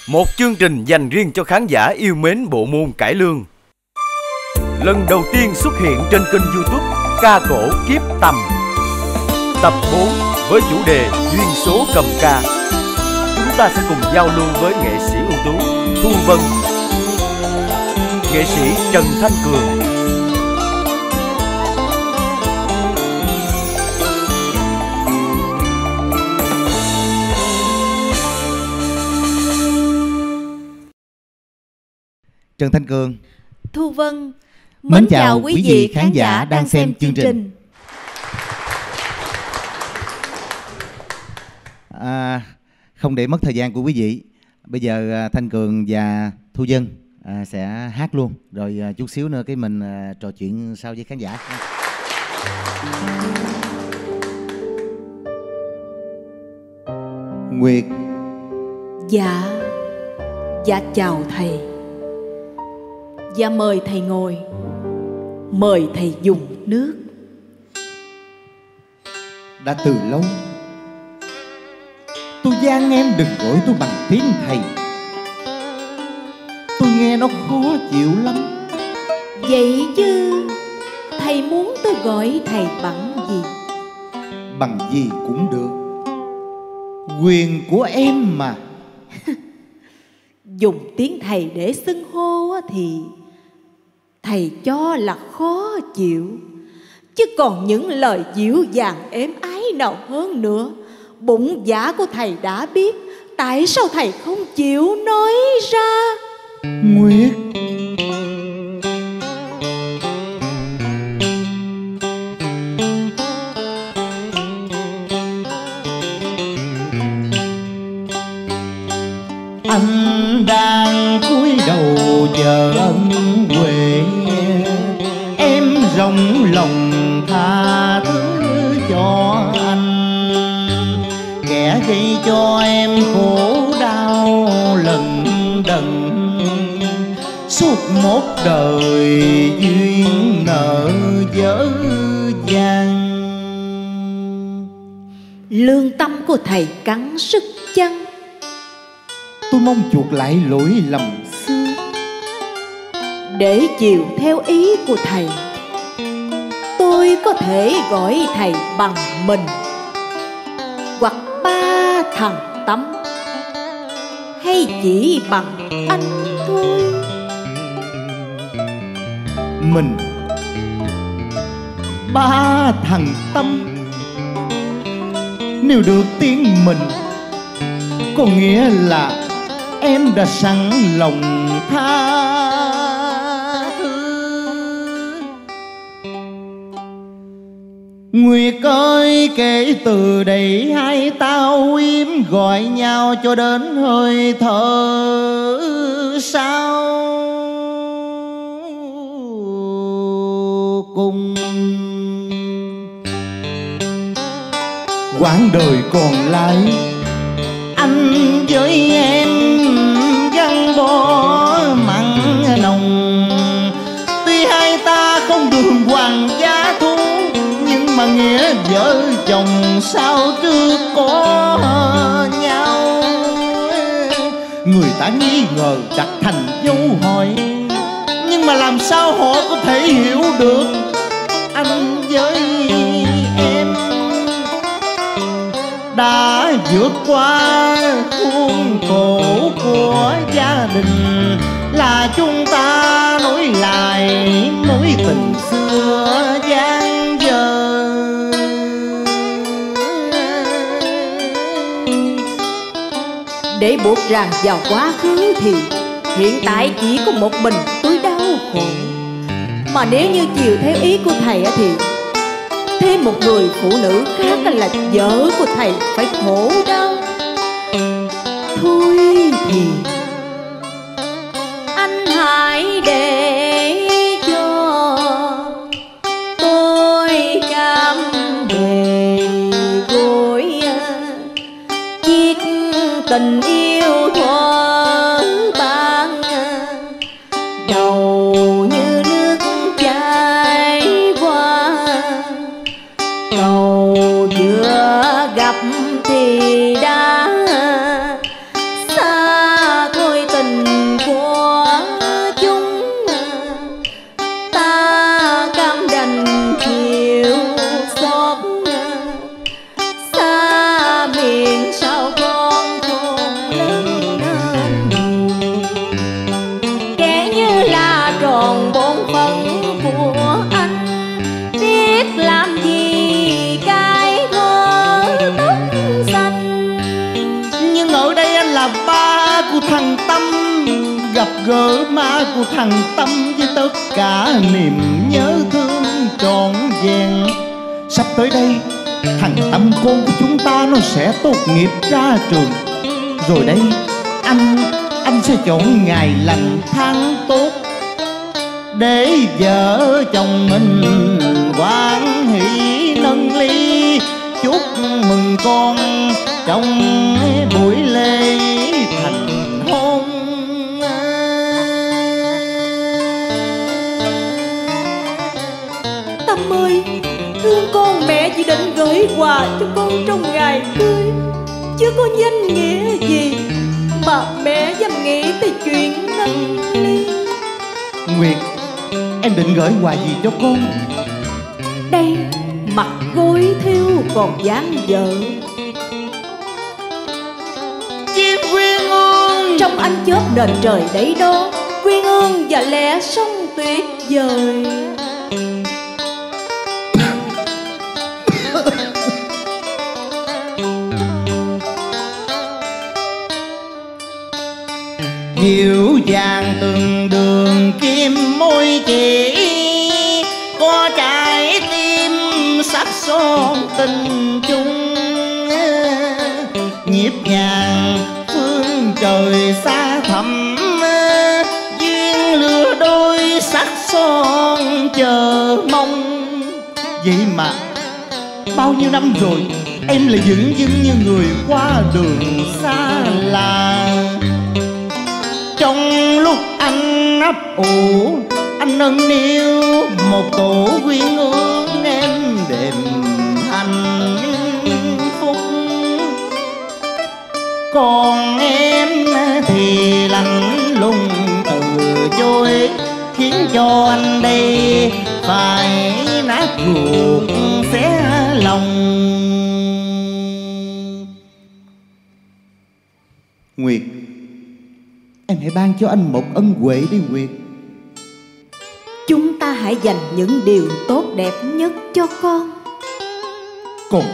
một chương trình dành riêng cho khán giả yêu mến bộ môn cải lương. Lần đầu tiên xuất hiện trên kênh YouTube Ca Cổ Kiếp Tầm. Tập 4 với chủ đề Duyên số cầm ca. Chúng ta sẽ cùng giao lưu với nghệ sĩ ưu tú Thu Vân, nghệ sĩ Trần Thanh Cường, Trần Thanh Cường, Thu Vân. Mến chào quý vị khán giả đang xem chương trình. Không để mất thời gian của quý vị, bây giờ Thanh Cường và Thu Vân sẽ hát luôn, rồi chút xíu nữa cái mình trò chuyện sau với khán giả. Nguyệt. Dạ chào thầy. Dạ mời thầy ngồi, mời thầy dùng nước. Đã từ lâu tôi van em đừng gọi tôi bằng tiếng thầy, tôi nghe nó khó chịu lắm. Vậy chứ thầy muốn tôi gọi thầy bằng gì? Bằng gì cũng được, quyền của em mà. Dùng tiếng thầy để xưng hô thì thầy cho là khó chịu, chứ còn những lời dịu dàng êm ái nào hơn nữa. Bụng dạ của thầy đã biết, tại sao thầy không chịu nói ra? Nguyệt, anh đang cúi đầu chờ ân huệ, em rộng lòng tha thứ cho anh. Kẻ gây cho em khổ đau lần đần, suốt một đời duyên nợ dở dang. Lương tâm của thầy cắn sức chăng? Tôi mong chuộc lại lỗi lầm xưa, để chiều theo ý của thầy. Tôi có thể gọi thầy bằng mình hoặc ba thằng Tấm, hay chỉ bằng anh thôi? Mình, ba thằng Tâm. Nếu được tiếng mình, có nghĩa là em đã sẵn lòng tha thứ. Nguyệt ơi, kể từ đây hai tao im gọi nhau cho đến hơi thở sau cùng. Quãng đời còn lại, anh với em gắn bó mặn nồng. Tuy hai ta không đường hoàng giá thú, nhưng mà nghĩa vợ chồng sao trước có nhau. Người ta nghi ngờ đặt thành dấu hỏi, nhưng mà làm sao họ có thể hiểu được anh với em đã vượt qua khuôn khổ của gia đình, là chúng ta nối lại mối tình xưa dang dở. Để buộc ràng vào quá khứ thì hiện tại chỉ có một mình tôi đau khổ. Mà nếu như chiều theo ý của thầy thì thêm một người phụ nữ khác là vợ của thầy phải khổ đau. Thôi thì anh hãy để cho tôi cam bề gối chiếc tình yêu thuở ban đầu như nước chảy qua cầu, chưa gặp thì đã xa. gỡ má của thằng Tâm với tất cả niềm nhớ thương trọn vẹn. Sắp tới đây thằng Tâm con của chúng ta nó sẽ tốt nghiệp ra trường. Rồi đây anh sẽ chọn ngày lành tháng tốt để vợ chồng mình hoan hỷ nâng ly chúc mừng con trong buổi lễ thành hôn. Tâm ơi, thương con, mẹ chỉ định gửi quà cho con trong ngày cưới, chứ có danh nghĩa gì mà mẹ dám nghĩ tới chuyện nâng ly. Nguyệt, em định gửi quà gì cho con? Đây, mặt gối thiêu còn dáng vợ. Chim Quyên Ương Trong ánh chớp nền trời đấy đó, Quyên Ương và lẽ sông tuyệt vời. dịu dàng từng đường kim môi chỉ, có trái tim sắc son tình chung, nhịp nhàng phương trời xa thẳm, duyên lứa đôi sắc son chờ mong. Vậy mà bao nhiêu năm rồi em lại dửng dưng như người qua đường xa lạ. Trong lúc anh ấp ủ, anh nâng niu một tổ quyên ương em đềm hạnh phúc. Còn em thì lạnh lùng từ chối, khiến cho anh đây phải nát ruột xé lòng. Nguyệt, em hãy ban cho anh một ân huệ đi Nguyệt. Chúng ta hãy dành những điều tốt đẹp nhất cho con. Còn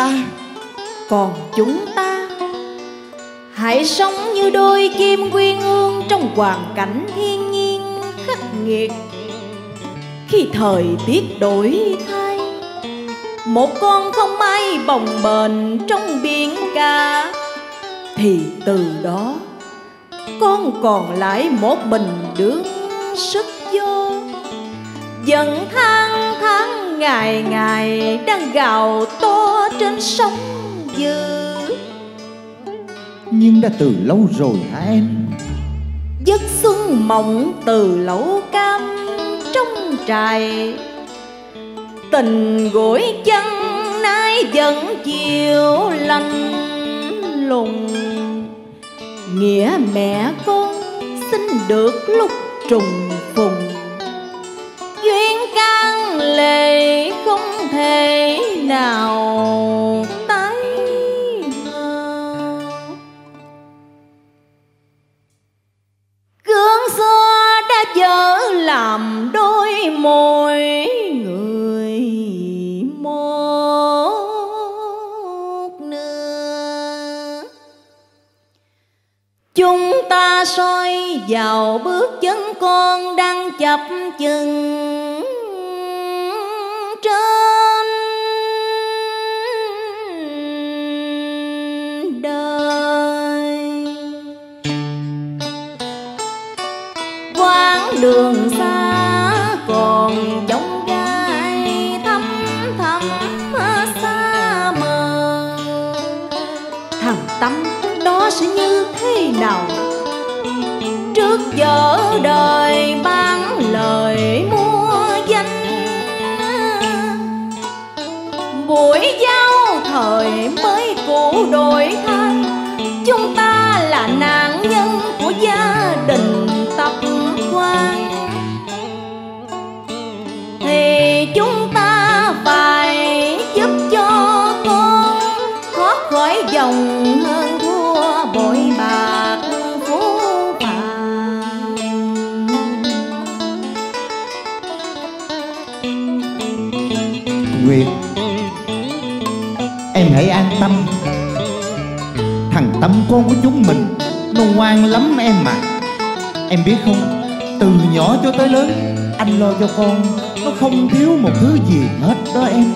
chúng ta hãy sống như đôi kim quyên ương trong hoàn cảnh thiên nhiên khắc nghiệt. Khi thời tiết đổi thay, một con không may bồng bềnh trong biển cả, thì từ đó con còn lại một mình đương sức vô, dần tháng tháng ngày ngày đang gào to trên sóng dữ. Nhưng đã từ lâu rồi hả em? Giấc xuân mộng từ lẩu cam trong trại, tình gối chân nay vẫn chiều lạnh lùng. Nghĩa mẹ con xin được lúc trùng phùng, duyên can lệ không thể nào tái ngờ. Gương xưa đã dở làm đôi môi người một nửa. Chúng ta soi vào bước chân con đang chập chừng trên đời. Quãng đường xa còn trông gai thăm thăm xa mờ. Thằng Tâm đó sẽ như thế nào? Trước giờ đời bán lời mua danh, buổi giao thời mới cũ đổi thay. Chúng ta là nạn nhân của gia đình tập quan, thì chúng ta phải giúp cho con thoát khỏi dòng hơn thua bội bạc phú phàng. Nguyệt, em hãy an tâm. Thằng Tâm con của chúng mình nó ngoan lắm em mà. Em biết không, từ nhỏ cho tới lớn anh lo cho con, nó không thiếu một thứ gì hết đó em.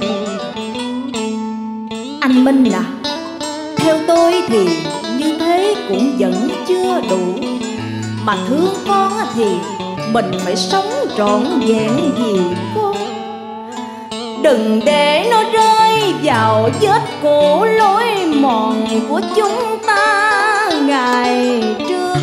Anh Minh à, theo tôi thì như thế cũng vẫn chưa đủ. Mà thương con thì mình phải sống trọn vẹn vì con. Đừng để nó rơi vào vết cũ lối mòn của chúng ta ngày trước.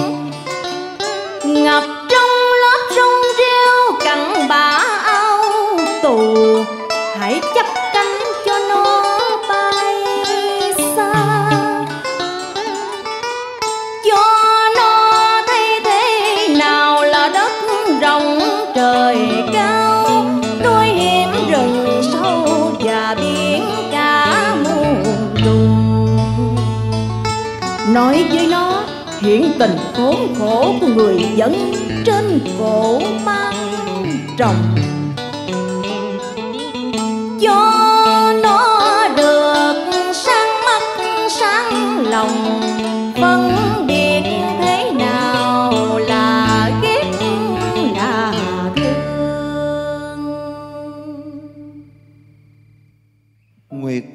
Ngập trong lớp sông rêu cặn bã áo tù, hãy chắp cánh cho nó bay xa. Cho nó thấy thế nào là đất rộng trời cao, núi hiểm rừng sâu và biển cả muôn trùng. Nói với nó hiện tình khốn khổ của người dân trên cổ mang rồng. Cho nó được sáng mắt sáng lòng, phân biệt thế nào là ghét là thương. Nguyệt,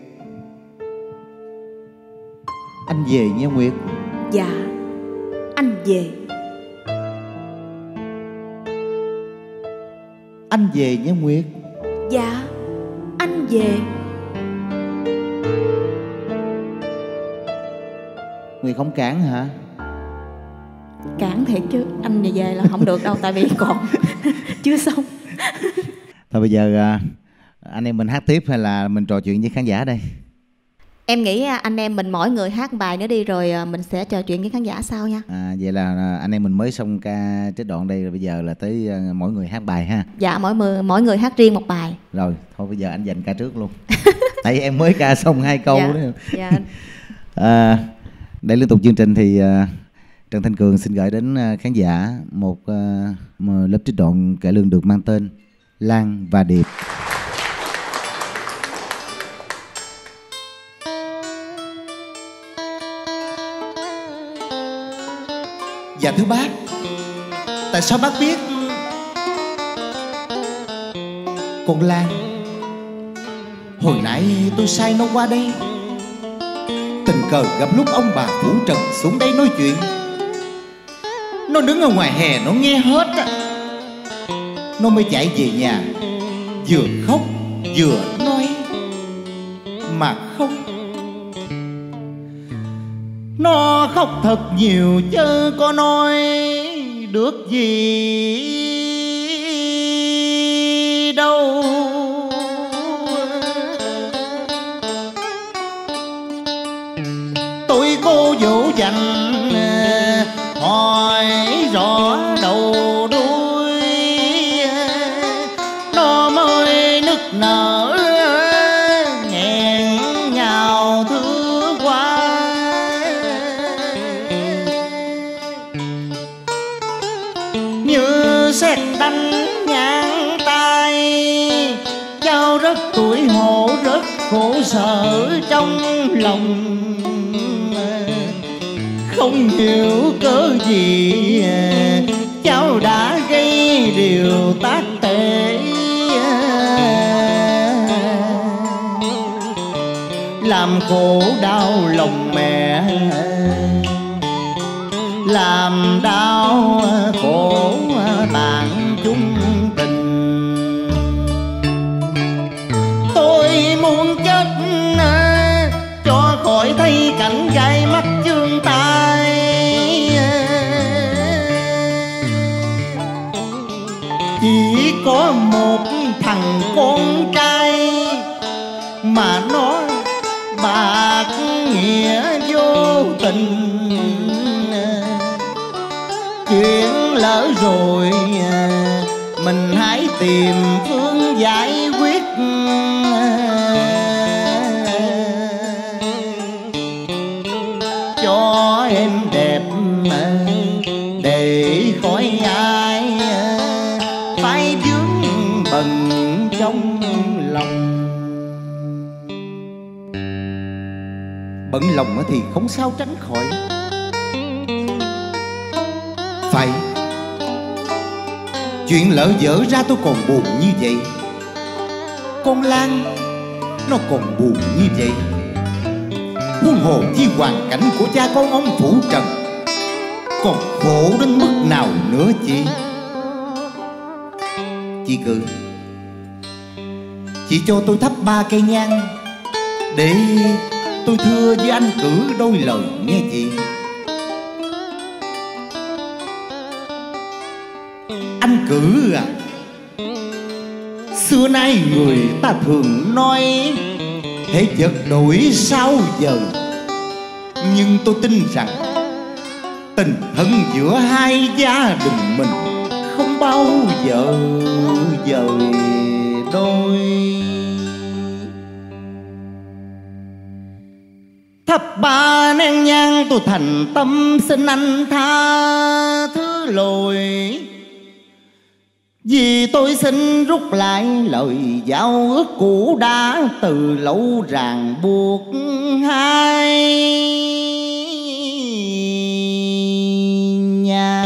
anh về nha Nguyệt. Dạ, anh về. Anh về nha Nguyệt. Dạ, anh về. Nguyệt không cản hả? Cản thiệt chứ, anh về là không được đâu, tại vì còn chưa xong. Thôi bây giờ anh em mình hát tiếp hay là mình trò chuyện với khán giả đây? Em nghĩ anh em mình mỗi người hát bài nữa đi, rồi mình sẽ trò chuyện với khán giả sau nha. Vậy là anh em mình mới xong ca trích đoạn đây, rồi bây giờ là tới mỗi người hát bài ha. Dạ, mỗi người hát riêng một bài. Rồi thôi bây giờ anh dành ca trước luôn. Tại em mới ca xong 2 câu Dạ. đó. Dạ. Để liên tục chương trình thì Trần Thanh Cường xin gửi đến khán giả một lớp trích đoạn cải lương được mang tên Lan và Điệp. Dạ thưa bác, tại sao bác biết con Lan? Hồi nãy tôi sai nó qua đây, tình cờ gặp lúc ông bà Phủ Trần xuống đây nói chuyện. Nó đứng ở ngoài hè nó nghe hết á, nó mới chạy về nhà, vừa khóc vừa nói mà khóc. Nó khóc thật nhiều chứ có nói được gì đâu. Tôi cô dỗ dành hỏi rõ đầu đuôi, nó mới nức nở nghẹn ngào thương quá. Như sét đánh ngang tay, cháu rất tủi hổ rất khổ sở trong lòng. Không hiểu cớ gì cháu đã gây điều tác tệ, làm khổ đau lòng mẹ, làm đau khổ bạn chung tình. Tôi muốn chết cho khỏi thấy cảnh gai mắt chương tai. Chỉ có một thằng con trai mà nó bạc nghĩa vô tình. Chuyện lỡ rồi mình hãy tìm phương giải quyết. Cho em đẹp để khỏi ai phải vướng bận trong lòng. Bận lòng thì không sao tránh khỏi, phải Chuyện lỡ dở ra tôi còn buồn như vậy, con Lan nó còn buồn như vậy, huống hồ chi hoàn cảnh của cha con ông Phủ Trần còn khổ đến mức nào nữa chị. Chị Cử, chị cho tôi thắp 3 cây nhang để tôi thưa với anh Cử đôi lời nghe chị. Anh Cử à, xưa nay người ta thường nói hễ vật đổi sao giờ, nhưng tôi tin rằng tình thân giữa hai gia đình mình không bao giờ dời đôi. Thắp 3 nén nhang tôi thành tâm xin anh tha thứ lỗi, vì tôi xin rút lại lời giao ước cũ đã từ lâu ràng buộc hai nhà.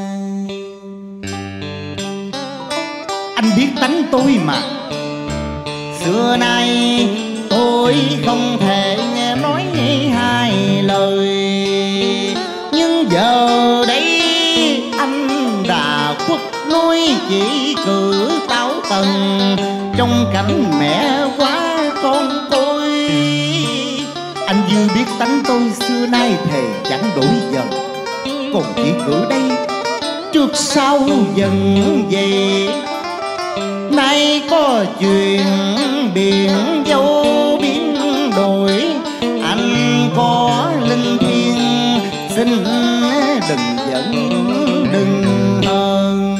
Anh biết tánh tôi mà, xưa nay tôi không thể nghe nói hai lời, nhưng giờ đây anh đã khuất nuôi chỉ Cử táo tần trong cảnh mẹ quá con tôi. Anh dư biết tánh tôi xưa nay thề chẳng đổi dần, còn chỉ Cử đây trước sau dần về. Nay có chuyện biển dâu biến đổi, anh có linh thiêng xin đừng giận đừng hờn.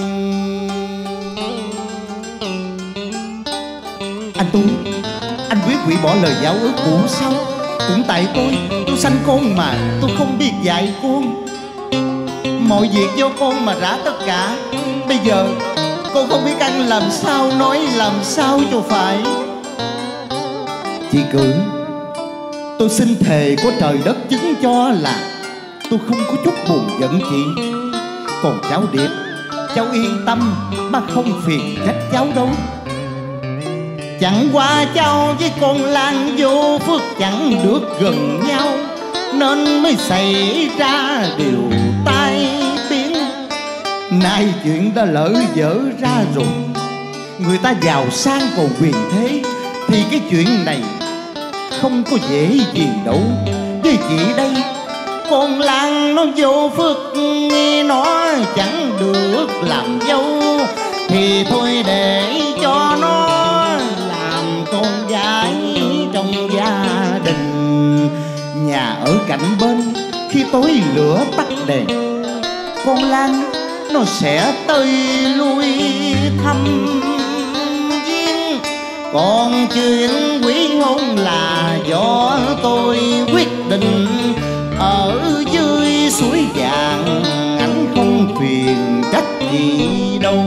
Anh quyết hủy bỏ lời giao ước cũ sao? Cũng tại tôi sanh con mà tôi không biết dạy con, mọi việc do con mà rã tất cả. Bây giờ con không biết ăn làm sao, nói làm sao cho phải. Chị Cử, tôi xin thề có trời đất chứng cho là tôi không có chút buồn giận chị. Còn cháu Điệp, cháu yên tâm mà không phiền trách cháu đâu. Chẳng qua cháu với con Lan vô phước chẳng được gần nhau, nên mới xảy ra điều tai biến. Nay chuyện đã lỡ dở ra rồi, người ta giàu sang còn quyền thế, thì cái chuyện này không có dễ gì đâu. Với chị đây, con Lan nó vô phước, nghe nó chẳng được làm dâu, thì thôi để cho nó làm con gái trong gia đình. Nhà ở cạnh bên, khi tối lửa tắt đèn, con Lan nó sẽ tới lui thăm viếng. Còn chuyện quý hôn là do tôi quyết định ở dưới suối vàng, anh không phiền trách gì đâu.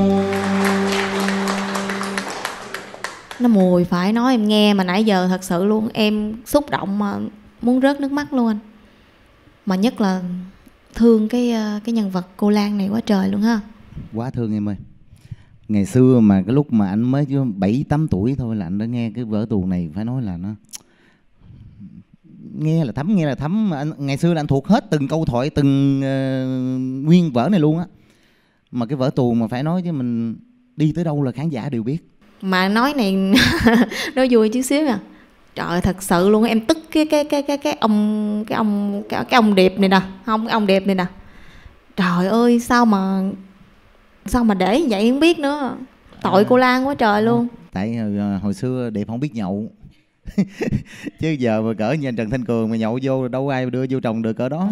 Nó mùi phải nói em nghe mà nãy giờ thật sự luôn, em xúc động mà muốn rớt nước mắt luôn anh. Mà nhất là thương cái nhân vật cô Lan này quá trời luôn ha. Quá thương em ơi. Ngày xưa mà cái lúc mà anh mới 7-8 tuổi thôi là anh đã nghe cái vở tuồng này, phải nói là nó nghe là thấm. Ngày xưa là anh thuộc hết từng câu thoại, từng nguyên vở này luôn á. Mà cái vở tuồng mà phải nói chứ mình đi tới đâu là khán giả đều biết. Mà nói này nói vui chút xíu à. Trời thật sự luôn, em tức cái ông Điệp này nè, không, cái ông Điệp này nè. Trời ơi, sao mà để vậy không biết nữa. Tội cô Lan quá trời luôn. Tại hồi xưa Điệp không biết nhậu. Chứ giờ mà cỡ như Trần Thanh Cường mà nhậu vô đâu ai đưa vô chồng được cỡ đó.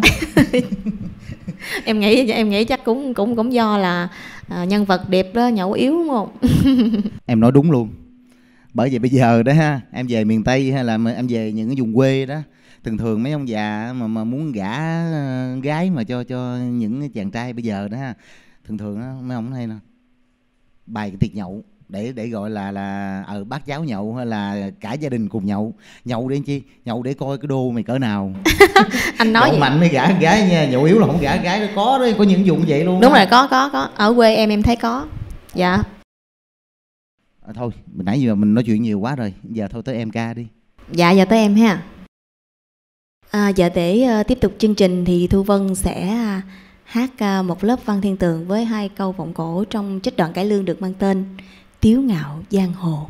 Em nghĩ chắc cũng do là nhân vật Điệp đó nhậu yếu đúng không? Em nói đúng luôn. Bởi vì bây giờ đó ha, em về miền Tây hay là em về những cái vùng quê đó, thường mấy ông già mà muốn gả gái mà cho những cái chàng trai bây giờ đó ha, thường đó, mấy ông hay nè bày cái tiệc nhậu để gọi là bác cháu nhậu hay là cả gia đình cùng nhậu để chi? Nhậu để coi cái đô mày cỡ nào. Anh nói vậy. Mạnh mới gả gái nha, nhậu yếu là không gả gái. Có đấy, có những vùng vậy luôn. Đúng đó. Rồi, có ở quê em thấy có. Dạ. Thôi nãy giờ mình nói chuyện nhiều quá rồi, giờ thôi tới em ca đi. Dạ giờ tới em ha. Giờ để tiếp tục chương trình thì Thu Vân sẽ hát một lớp văn thiên tường với 2 câu vọng cổ trong trích đoạn cải lương được mang tên Tiếu Ngạo Giang Hồ.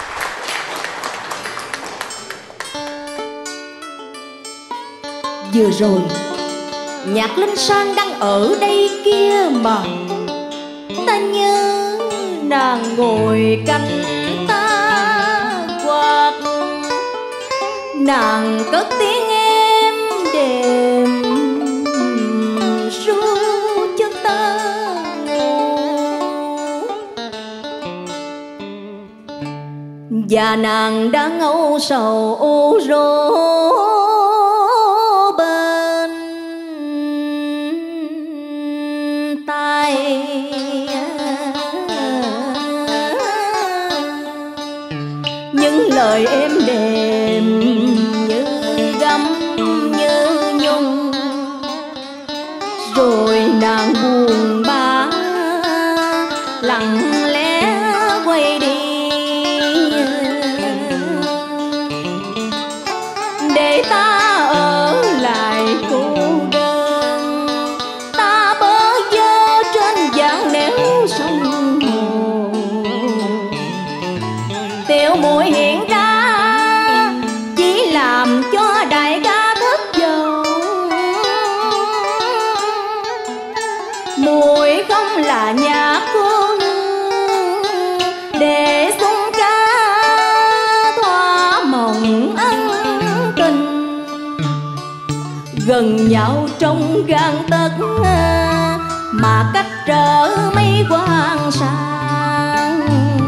Vừa rồi Nhạc Linh Sang đang ở đây kia mà ta nhớ nàng ngồi cạnh ta quạt, nàng cất tiếng em đềm ru cho ta ngủ, và nàng đã ngâu sầu u rô bên tai. Những lời êm đềm như gấm như nhung, rồi nàng buồn bã lặng lẽ quay đi, để ta ở lại cô đơn. Ta bơ vơ trên dáng nẻo sông hồ, tiểu muội hiện ra chỉ làm cho đại ca thất vọng. Muội không là nhà cô nương để xung ca thỏa mộng ân tình, gần nhau trong gang tấc mà cách trở mấy quang sang.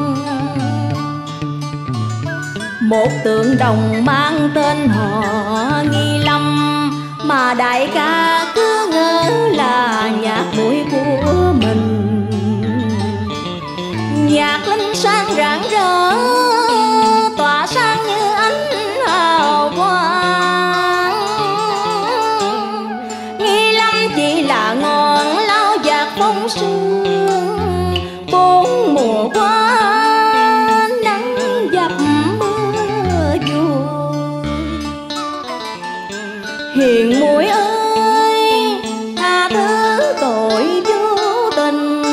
Một tượng đồng mang tên họ Nghi Lâm, mà đại ca cứ ngỡ là nhạc muội của mình. Nhạc Linh Sang rạng rỡ tỏa sáng như ánh hào quang. Nghi Lâm chỉ là ngọn lao dạt phong sương, bốn mùa qua nắng dập mưa vui. Hiền muội ơi tha thứ tội vô tình,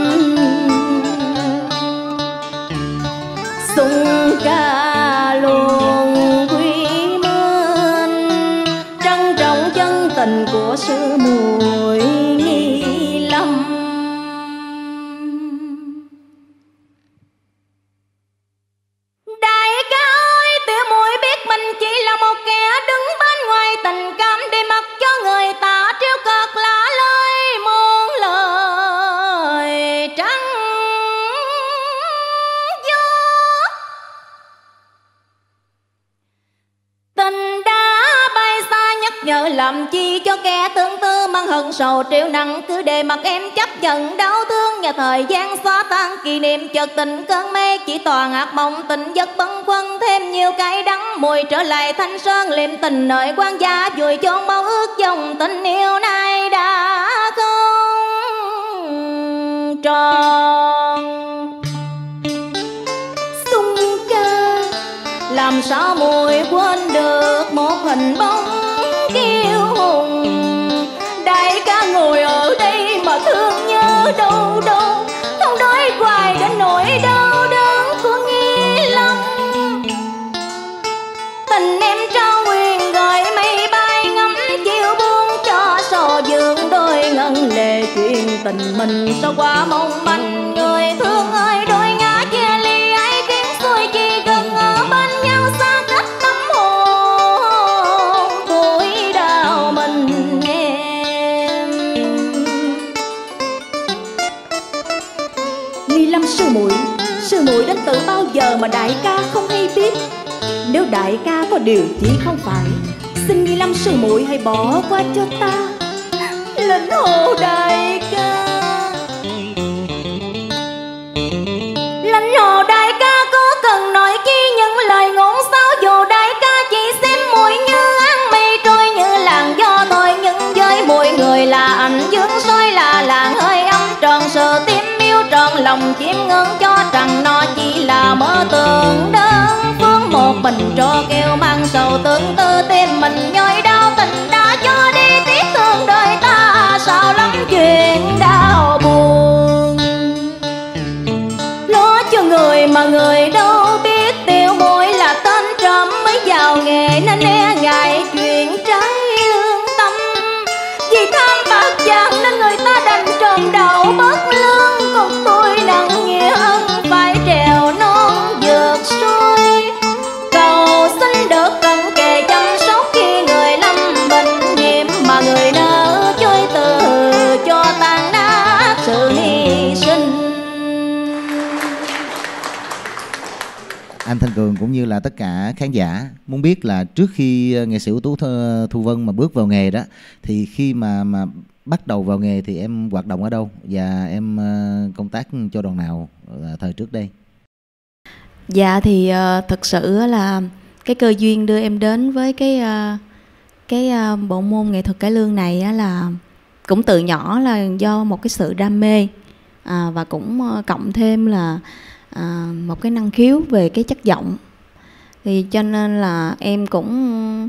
xung ca luôn quý mến, trân trọng chân tình của sư muội Nghi Lâm. Đại ca ơi, tiểu muội biết mình chỉ là một kẻ đứng bên ngoài tình cảm, để mặc cho người ta trêu cợt lạ lơi muôn lời trắng vô. Tình đã bay xa nhắc nhở làm chi cho kẻ tương tư mang hận sầu triệu nặng, cứ để mặc em chấp nhận đau thương và thời gian xóa tan kỷ niệm chợt tình cơn mê, chỉ toàn ác mộng tình giấc bâng khuâng thêm nhiều cay đắng, mùi trở lại thanh sơn liệm tình nơi quan gia, vùi chôn bao ước dòng tình yêu nay đã không tròn. Xung ca làm sao muội quên được một hình bóng kiêu hùng. Đại ca ngồi ở đây mà thương nhớ đâu đâu, không nói hoài đến nỗi đau đớn của Nghi Lâm. Tình em trao quyền gọi mây bay ngắm chiều buông cho sò dương đôi ngân lệ, chuyện tình mình sao qua mong manh. Người thương ơi đôi ngã chia ly ấy tiếng xuôi chi gần ở bên nhau xa cách tâm hồn tuổi đau mình em. Nghi Lâm sư muội đến từ bao giờ mà đại ca không hay biết? Nếu đại ca có điều chỉ không phải, xin Nghi Lâm sư muội hãy bỏ qua cho ta. Linh hồ đại ca, Linh hồ đại ca có cần nói chi những lời ngôn sao, dù đại ca chỉ xem muội như áng mây trôi như làn gió thôi, nhưng với mỗi người là ảnh dương soi là làng hơi ấm tròn sự tim yêu tròn lòng. lòng chiêm ngưỡng cho rằng nó chỉ là mơ tưởng đơn phương. Một mình trò kêu mang sầu tương tư, tim mình nhói đau tình đã cho đi tiếc thương đời ta, sao lắm chuyện đau buồn. Lo cho người mà người đâu biết, tiêu môi là tên trộm mới vào nghề nên e ngại chuyện trái lương tâm. Vì tham bạc vàng nên người ta đành trộm đầu bất lương, còn tôi nặng nghĩa ân phải trèo non vượt suối. Cầu xin được cận kề chăm sóc khi người lâm bệnh hiểm, mà người nỡ chối từ cho tan nát sự hy sinh. Anh Thanh Cường cũng như là tất cả khán giả muốn biết là trước khi nghệ sĩ ưu tú Thu Vân mà bước vào nghề đó, thì khi mà bắt đầu vào nghề thì em hoạt động ở đâu và em công tác cho đoàn nào thời trước đây? Dạ thì thực sự là cái cơ duyên đưa em đến với cái bộ môn nghệ thuật cải lương này là cũng từ nhỏ là do một cái sự đam mê, và cũng cộng thêm là một cái năng khiếu về cái chất giọng, thì cho nên là em cũng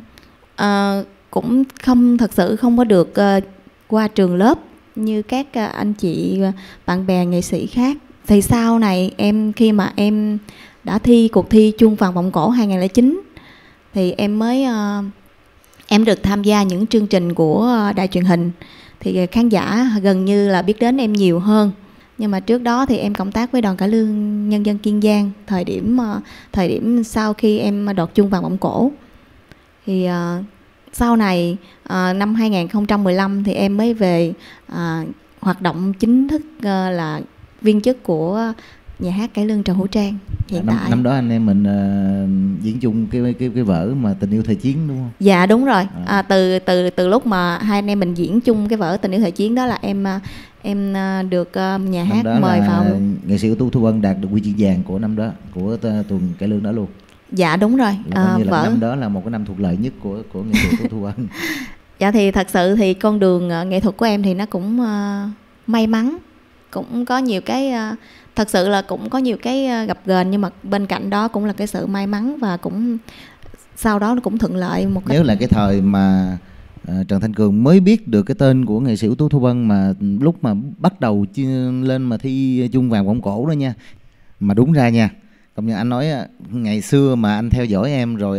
không thật sự không có được qua trường lớp như các anh chị bạn bè nghệ sĩ khác. Thì sau này khi mà em đã thi cuộc thi Chuông vàng vọng cổ 2009 thì em mới em được tham gia những chương trình của đài truyền hình, thì khán giả gần như là biết đến em nhiều hơn. Nhưng mà trước đó thì em cộng tác với đoàn cải lương nhân dân Kiên Giang thời điểm sau khi em đoạt Chuông vàng vọng cổ. Thì sau này năm 2015 thì em mới về hoạt động chính thức là viên chức của nhà hát cải lương Trần Hữu Trang hiện tại. Năm đó anh em mình diễn chung cái vở mà Tình yêu thời chiến đúng không? Dạ đúng rồi. Từ lúc mà hai anh em mình diễn chung cái vở Tình yêu thời chiến đó là em được nhà hát mời vào. Nghệ sĩ ưu tú Thu Vân đạt được huy chương vàng của năm đó, của tuần cải lương đó luôn. Dạ đúng rồi. Năm đó là một cái năm thuận lợi nhất của nghệ sĩ ưu tú Thu Vân. Dạ thì thật sự thì con đường nghệ thuật của em thì nó cũng may mắn, cũng có nhiều cái thật sự là cũng có nhiều cái gặp gềnh, nhưng mà bên cạnh đó cũng là cái sự may mắn, và cũng sau đó nó cũng thuận lợi một cách. Nhớ là cái thời mà Trần Thanh Cường mới biết được cái tên của nghệ sĩ ưu tú Thu Vân, mà lúc mà bắt đầu lên mà thi Chuông vàng vọng cổ đó nha. Mà đúng ra nha, công nhận anh nói ngày xưa mà anh theo dõi em rồi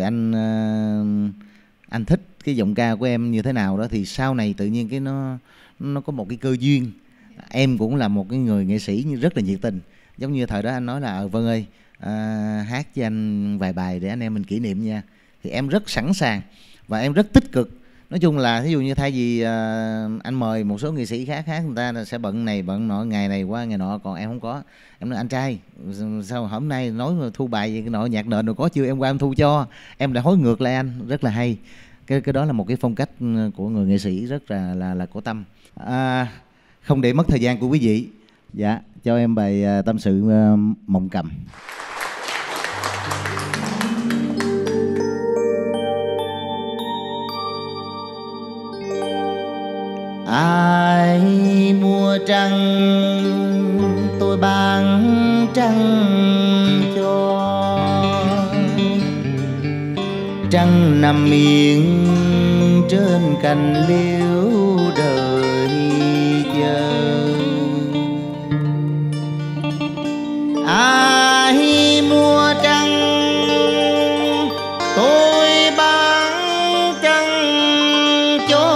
anh thích cái giọng ca của em như thế nào đó, thì sau này tự nhiên cái nó có một cái cơ duyên. Em cũng là một cái người nghệ sĩ rất là nhiệt tình, giống như thời đó anh nói là Vân ơi hát cho anh vài bài để anh em mình kỷ niệm nha, thì em rất sẵn sàng và em rất tích cực. Nói chung là ví dụ như thay vì anh mời một số nghệ sĩ khác hát, người ta sẽ bận này bận nọ, ngày này qua ngày nọ, còn em không có. Em nói anh trai sao hôm nay nói mà thu bài gì cái nọ nhạc nền rồi có chưa, em qua em thu cho, em lại hối ngược lại anh, rất là hay. Cái đó là một cái phong cách của người nghệ sĩ rất là có tâm. Không để mất thời gian của quý vị, dạ cho em bài tâm sự Mộng Cầm. Ai mua trăng tôi bán trăng cho, trăng nằm yên trên cành liễu đợi chờ. Ai mua trăng tôi bán trăng cho,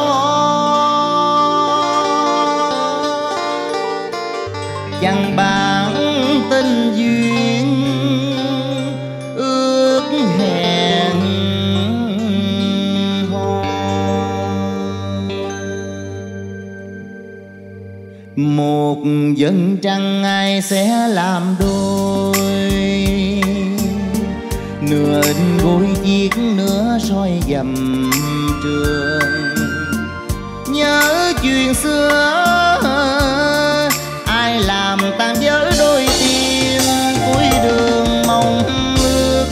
chẳng bán tình duyên ước hẹn hò. Một dân trăng ai sẽ làm đôi, nửa gối chiếc nửa soi dầm trường. Nhớ chuyện xưa ai làm tan vỡ đôi tim, cuối đường mong ước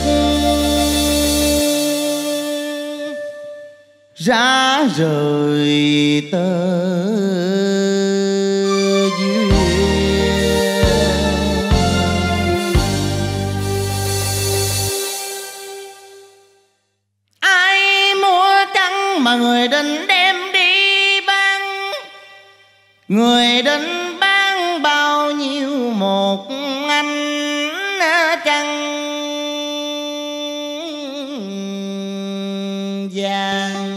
rã rời tơ duyên. mà người định đem đi bán. Người định bán bao nhiêu một anh trăng vàng.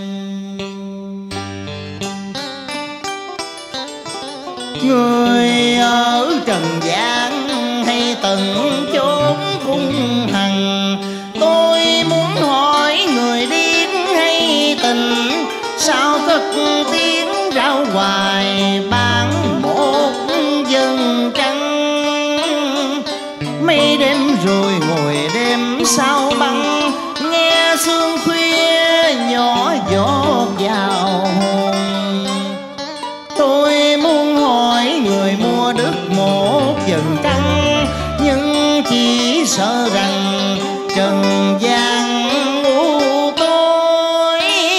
Người ở trần gian hay từng chốn cung hằng, tôi muốn hỏi người điên hay tình, sao cất tiếng rao hoài bán một dân trăng. Mấy đêm rồi ngồi đêm sao băng, nghe sương khuya nhỏ giọt vào hồn. Tôi muốn hỏi người mua được một vầng trăng, nhưng chỉ sợ rằng trần gian u tối.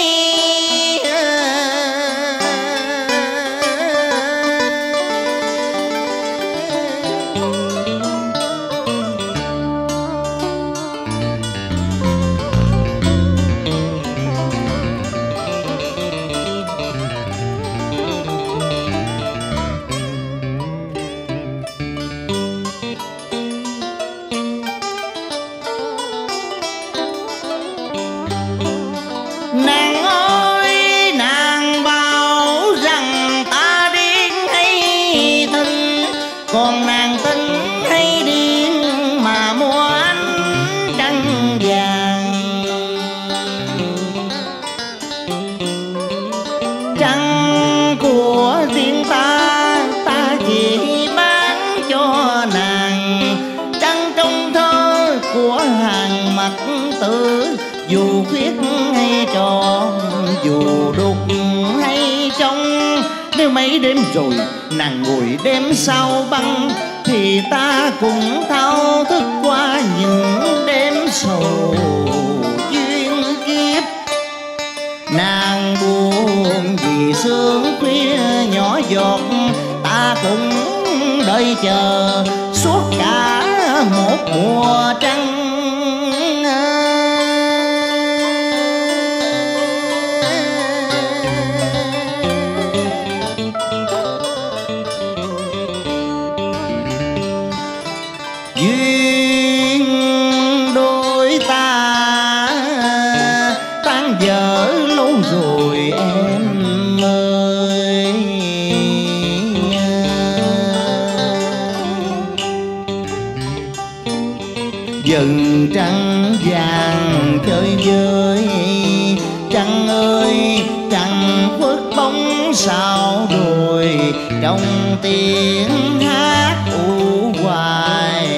Nàng ơi, nàng bảo rằng ta điên hay thinh, còn nàng tin hay điên mà mua ánh trăng vàng. Trăng của riêng ta chỉ bán cho nàng. Trăng trong thơ của hàng mặc tử, dù khuyết hay tròn, dù đục hay trong. Nếu mấy đêm rồi nàng ngồi đêm sau băng, thì ta cũng thao thức qua những đêm sầu duyên kiếp. Nàng buồn vì sương khuya nhỏ giọt, ta cũng đợi chờ suốt cả một mùa trăng. Duyên đôi ta tan vỡ lâu rồi em ơi. Dần trăng vàng chơi vơi, trăng ơi trăng khuất bóng sao rồi, trong tiếng hát u hoài.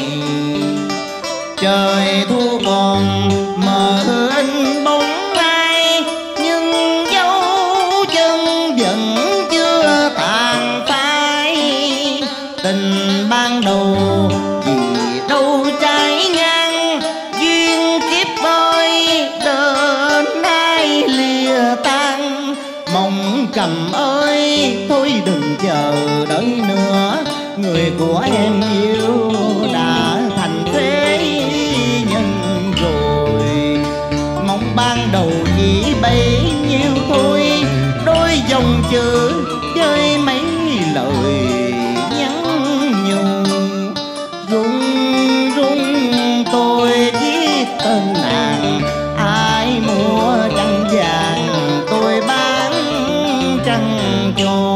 Trời thu còn mờ in bóng ai, nhưng dấu chân vẫn chưa tàn phai. Tình ban đầu vì đâu trái ngang, duyên kiếp ơi đến nay lìa tan. Mong cầm ơi thôi đừng chờ đợi nữa, người của em yêu đã thành thế nhân rồi. Mong ban đầu chỉ bấy nhiêu thôi, đôi dòng chữ với mấy lời nhắn nhủ. Run run tôi viết tên nàng, ai mua trăng vàng tôi bán trăng cho.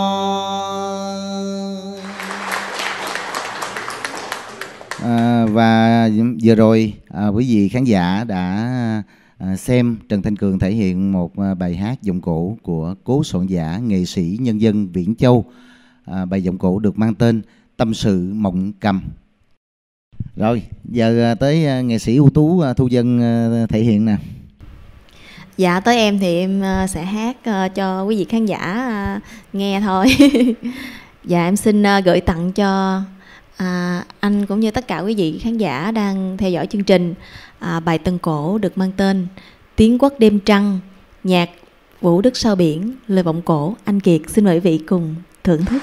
Và vừa rồi quý vị khán giả đã xem Trần Thanh Cường thể hiện một bài hát giọng cổ của cố soạn giả nghệ sĩ nhân dân Viễn Châu. Bài giọng cổ được mang tên Tâm sự mộng cầm. Rồi giờ tới nghệ sĩ ưu tú Thu Vân thể hiện nè. Dạ tới em thì em sẽ hát cho quý vị khán giả nghe thôi. Dạ em xin gửi tặng cho anh cũng như tất cả quý vị khán giả đang theo dõi chương trình bài tân cổ được mang tên Tiếng Quất Đêm Trăng, nhạc Vũ Đức Sao Biển, lời vọng cổ Anh Kiệt. Xin mời quý vị cùng thưởng thức.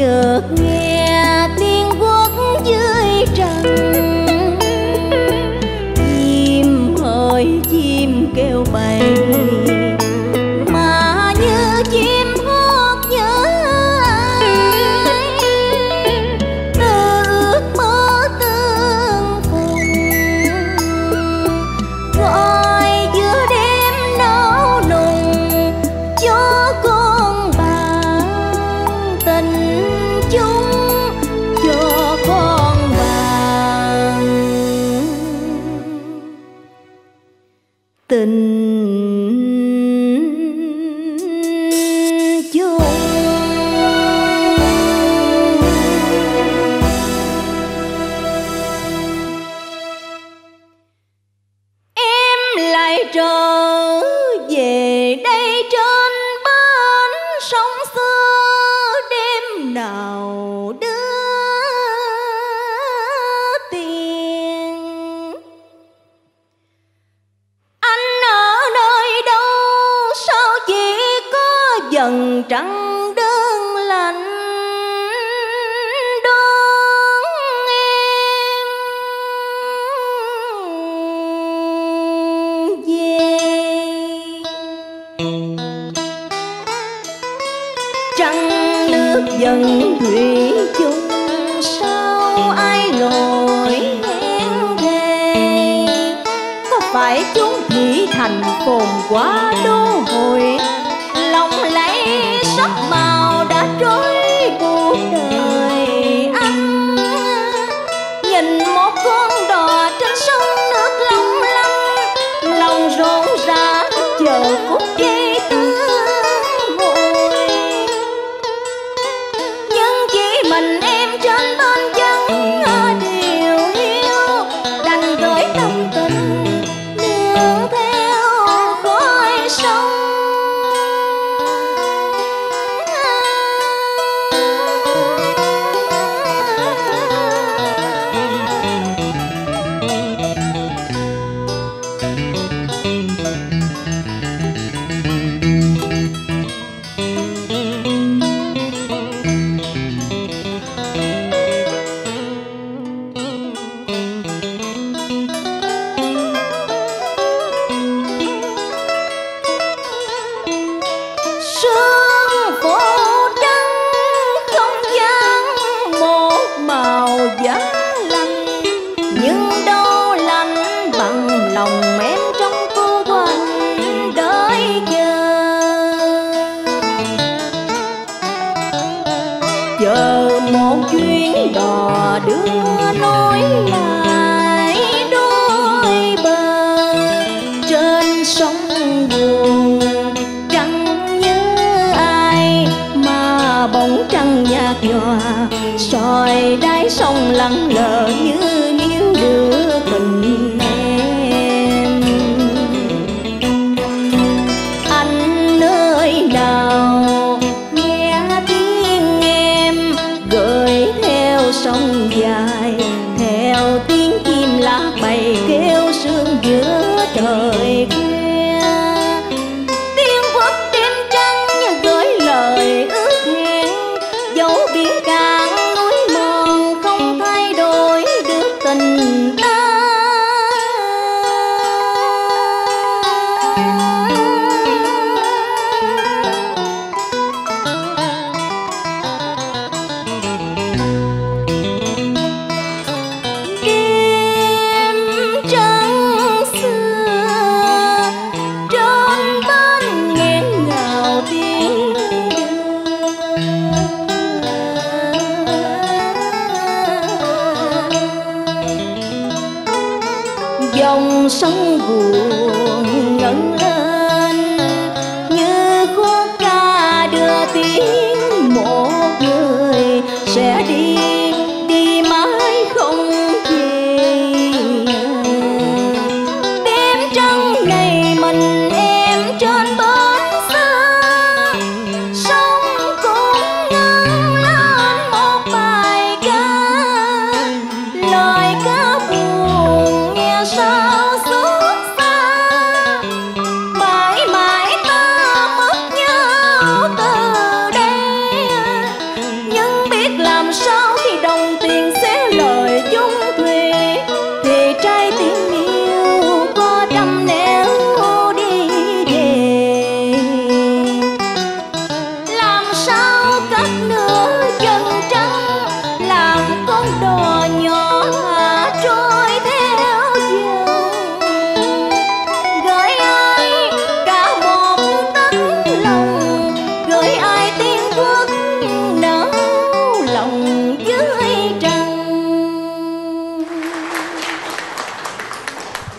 chợt nghe tiếng guốc dưới trần, chim hỡi chim kêu bầy mà như chim hót nhớ ai, từ ước mơ tương phùng gọi giữa đêm náo nùng cho con bạn tình chung, cho con bạn tình chung. Em lại trở về đây trên bến sông xưa, đêm nào đưa tiền. Anh ở nơi đâu sao chỉ có dần trăng đơn lạnh đón em về. Trăng nước dần thủy chung sao ai nổi hẹn thề, có phải chúng thị thành phồn quá đô hội, lòng lấy sắc màu đã trôi cuộc đời anh. Nhìn một con đò trên sông nước long lanh, lòng rộn rã chờ phút giây tương hội, nhưng chỉ mình em trên bên chân điều hiu, đành gửi tâm tình nương theo khói sông. Sương phủ trắng không gian một màu giá lạnh, nhưng đâu lạnh bằng lòng em trong cô quạnh đợi chờ một chuyến đò đưa nối lại đôi bờ trên sông buồn. Trăng như ai mà bóng trăng nhạt nhòa, soi đáy sông lặng lờ như níu đưa tình em. Anh nơi nào nghe tiếng em gửi theo sông dài, theo tiếng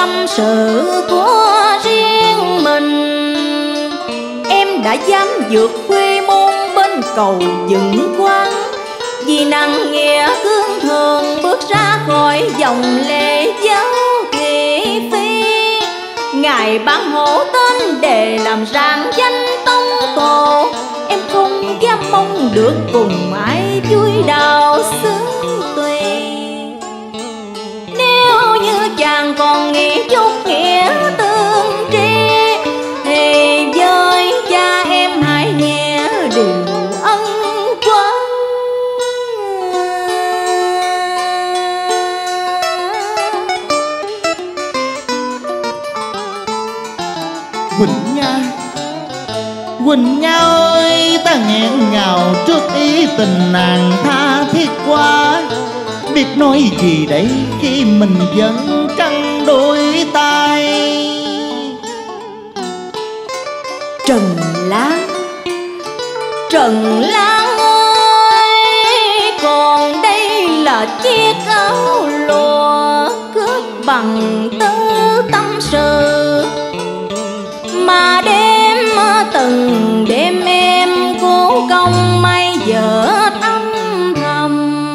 tâm sự của riêng mình. Em đã dám vượt quy môn bên cầu dựng quán, vì nặng nghĩa cương thường bước ra khỏi dòng lệ giáo thị phi. Ngài ban hộ tên để làm rạng danh tông tổ, em không dám mong được cùng ai vui đào xứng tùy. Nếu như chàng còn nghĩ chút nghĩa tương tri, thì với cha em hãy nhẹ điều ân quán. Quỳnh Nha, Quỳnh Nha ơi, ta nghẹn ngào trước ý tình nàng tha thiết quá. Biết nói gì đây khi mình vẫn trăng đôi tay. Trần Lan, Trần Lan ơi, còn đây là chiếc áo lụa cướp bằng tơ tâm sự, mà đêm từng đêm em cố công may vợ âm thầm.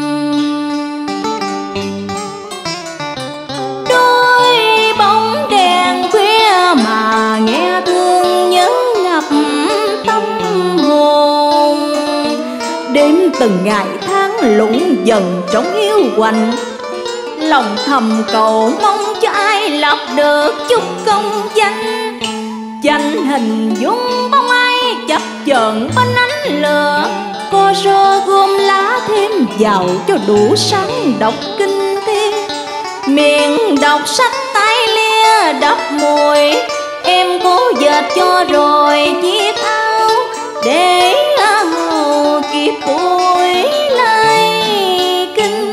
Đôi bóng đèn khuya mà nghe thương nhớ ngập tâm hồn. Đêm từng ngày tháng lũng dần trong hiu quạnh, lòng thầm cầu mong cho ai lập được chút công danh. Danh hình dung bóng ai chập chờn bên ánh lửa, co rơ gom lá thêm vào cho đủ sáng đọc kinh thiên. Miệng đọc sách tay lia đắp mùi, em cố dệt cho rồi chiếc áo để hầu kịp buổi lai kinh.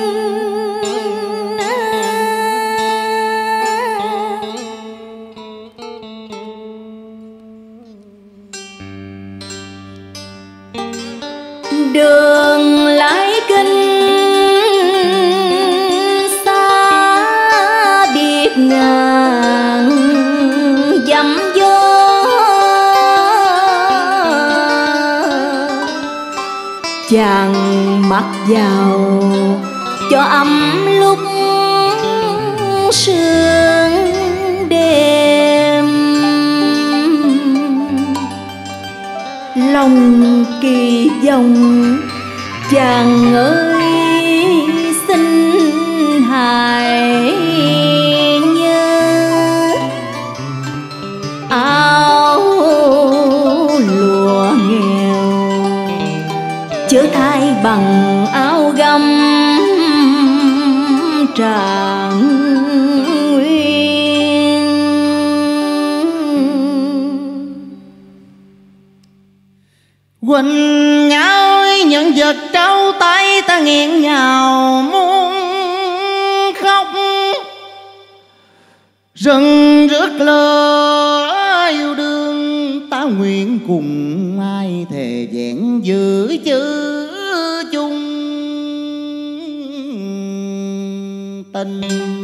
Đường lái kinh xa biệt ngàn dặm gió, chàng mặc vào cho ấm lúc sương đêm. Lòng kỳ vọng chàng ơi xin hãy nhớ, áo lụa nghèo chớ thay bằng áo gấm Trạng Nguyên. Quỳnh Nha ơi, nhận vật trao tay ta nghẹn ngào muốn khóc. Rừng rước lửa yêu đương, ta nguyện cùng ai thề vẹn giữ chữ chung tình.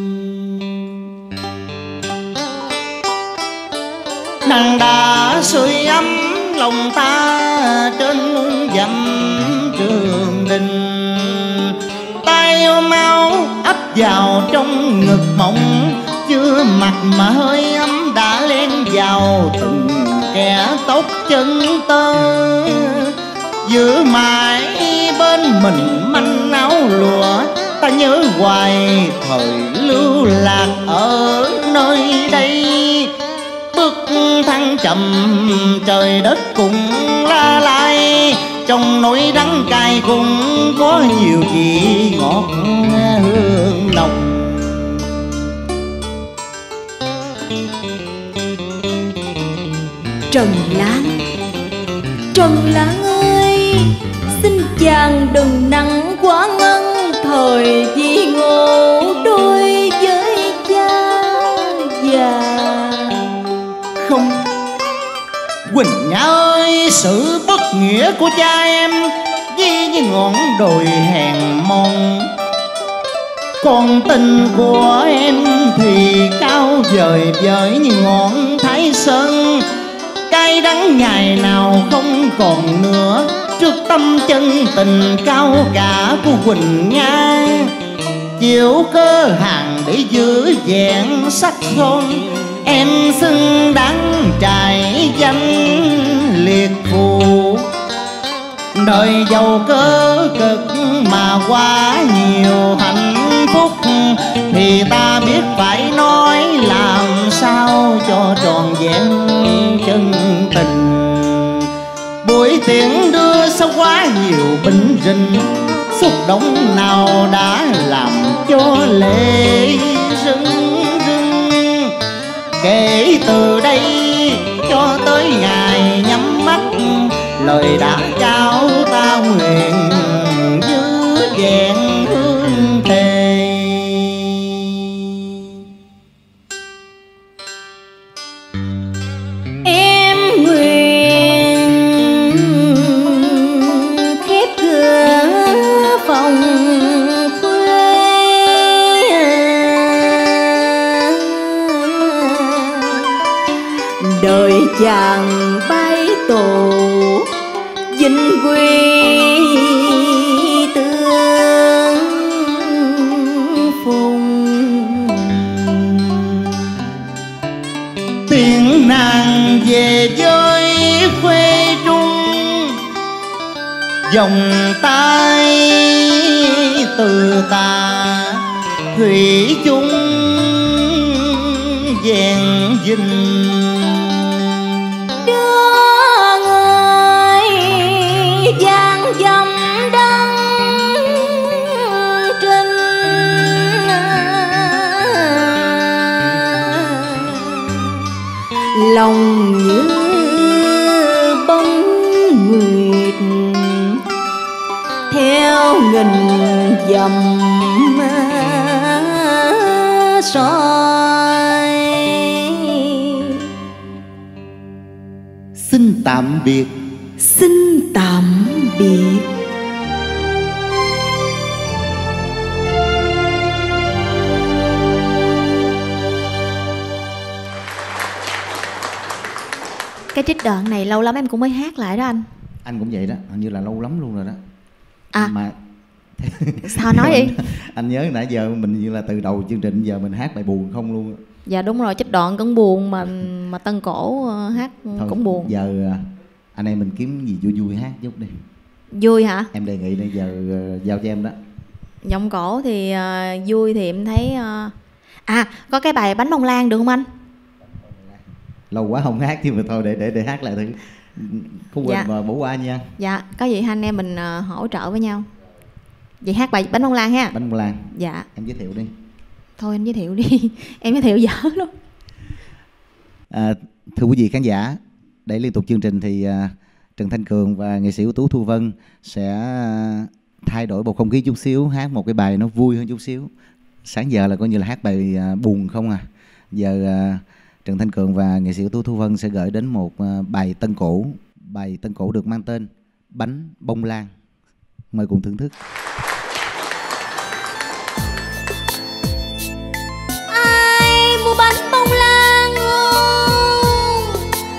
Nàng đã sưởi ấm lòng ta trên muôn dặm trường đình, tay ôm áo ấp vào trong ngực mộng, chưa mặt mà hơi ấm đã len vào từng kẻ tóc chân tơ. Giữ mãi bên mình manh áo lụa, ta nhớ hoài thời lưu lạc ở nơi đây. Bước thăng trầm trời đất cùng la lai, trong nỗi đắng cay cũng có nhiều vị ngọt hương nồng. Trần Lan, Trần Lan ơi, xin chàng đừng nặng quá ngân thời di ngộ đôi với cha già. Không, Quỳnh Nha ơi, sự bất nghĩa của cha em với ngọn đồi hèn mọn Còn tình của em thì cao vời vợi như ngọn Thái Sơn, cay đắng ngày nào không còn nữa trước tâm chân tình cao cả của Quỳnh Nga. Chịu cơ hàng để giữ vẹn sắc son, em xứng đáng trải danh liệt phù. Đời giàu cơ cực mà quá nhiều hạnh phúc, thì ta biết phải nói làm sao cho tròn vẹn chân tình. Buổi tiễn đưa sao quá nhiều bình rình, xúc động nào đã làm cho lệ rưng rưng. Kể từ đây cho tới ngày nhắm mắt, lời đã trao ta nguyện giữ vẹn hương thề. Em nguyện khép cửa phòng khuê, đời chàng bay tổ vinh quy tương phùng. Tiếng nàng về với quê trung, vòng tay từ tà thủy chung vẹn vinh. Đưa người giang dầm đăng trinh, lòng như bóng nguyệt theo nghìn dặm soi. Xin tạm biệt. Xin tạm biệt. Cái trích đoạn này lâu lắm em cũng mới hát lại đó anh. Anh cũng vậy đó, hình như là lâu lắm luôn rồi đó. À Mà sao nói đi. Anh nhớ nãy giờ mình như là từ đầu chương trình giờ mình hát bài buồn không luôn. Dạ đúng rồi, trích đoạn cũng buồn mà tân cổ hát Thôi, cũng buồn. giờ anh em mình kiếm gì vui vui hát chút đi. Vui hả? Em đề nghị bây giờ giao cho em đó. Giọng cổ thì vui thì em thấy có cái bài Bánh Bông Lan được không anh? Lâu quá không hát chứ mà thôi để hát lại thử. Không quên mà bỏ qua nha. Dạ, có gì hai anh em mình hỗ trợ với nhau. Vậy hát bài Bánh Bông Lan ha. Bánh Bông Lan. Dạ. Em giới thiệu đi. Thôi anh giới thiệu đi. Em giới thiệu dở lắm. Thưa quý vị khán giả, để liên tục chương trình thì Trần Thanh Cường và nghệ sĩ ưu tú Thu Vân sẽ thay đổi bầu không khí chút xíu, hát một cái bài nó vui hơn chút xíu. Sáng giờ là coi như là hát bài buồn không à. Giờ Trần Thanh Cường và nghệ sĩ ưu tú Thu Vân sẽ gửi đến một bài tân cổ. Bài tân cổ được mang tên Bánh Bông Lan. Mời cùng thưởng thức. Ai mua bánh bông lan không?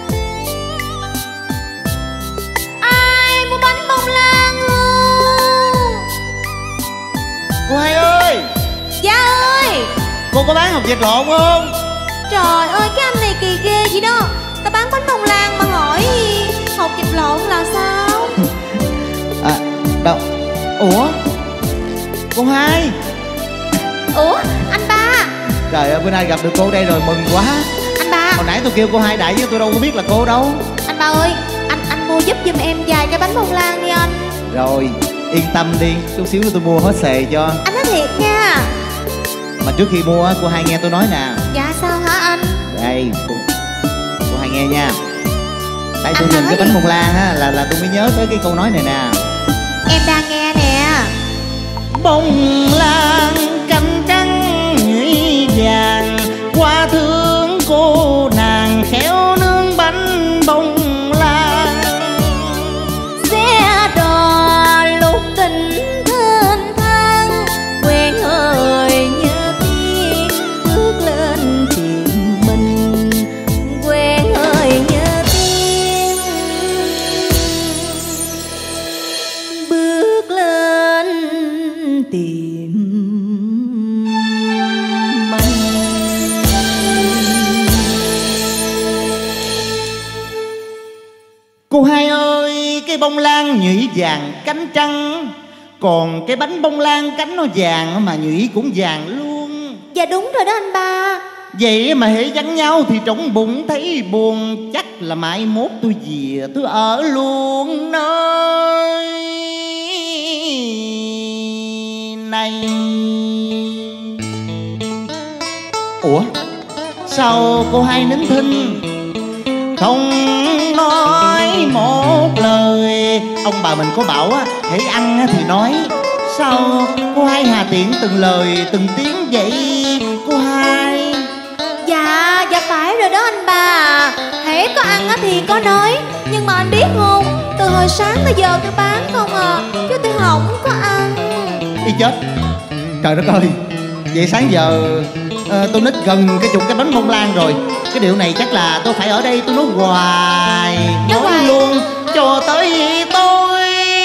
Ai mua bánh bông lan không? Cô Hai ơi! Dạ ơi! Cô có bán hột vịt lộn không? Trời ơi, cái anh này kỳ ghê vậy đó. Ta bán bánh bông lan mà hỏi hột vịt lộn là sao? Đâu? Ủa? Cô Hai! Ủa, anh ba! Trời ơi, bữa nay gặp được cô đây rồi, mừng quá. Anh ba! Hồi nãy tôi kêu cô Hai đại chứ tôi đâu có biết là cô đâu. Anh ba ơi, anh mua giúp giùm em vài cái bánh bông lan đi anh. Rồi, yên tâm đi, chút xíu nữa tôi mua hết xề cho. Anh nói thiệt nha. Mà trước khi mua cô Hai nghe tôi nói nè. Dạ sao hả anh? Đây, cô Hai nghe nha. Tại tôi nhìn cái bánh bông lan á là tôi mới nhớ tới cái câu nói này nè. Em đang nghe nè. Bông lan cánh trắng nhụy vàng, qua thương cô nàng khéo nướng bánh bông lan. Xe đò lúc tình thênh thang, quen người tìm mình. Cô hai ơi, cái bông lan nhụy vàng cánh trắng, còn cái bánh bông lan cánh nó vàng mà nhụy cũng vàng luôn. Dạ đúng rồi đó anh ba. Vậy mà hễ vắng nhau thì trong bụng thấy buồn. Chắc là mai mốt tôi về tôi ở luôn nơi này. Ủa sao cô hai nín thinh không nói một lời? Ông bà mình có bảo á, hễ ăn thì nói. Sao cô hai hà tiện từng lời từng tiếng vậy cô hai? Dạ phải rồi đó anh ba. Hễ có ăn thì có nói. Nhưng mà anh biết không, từ hồi sáng tới giờ tôi bán không à, chứ tôi không có ăn. Đi chết. Trời đất ơi, vậy sáng giờ tôi nít gần cái chục cái bánh bông lan rồi. Cái điều này chắc là tôi phải ở đây tôi nói hoài, nói luôn cho tới tôi.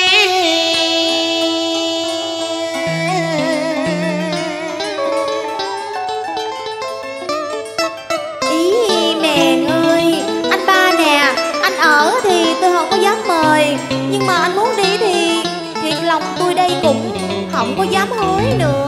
Ý nè ơi, anh ba nè, anh ở thì tôi không có dám mời, nhưng mà anh muốn đi thì thiệt lòng tôi đây cũng không có dám hối nữa.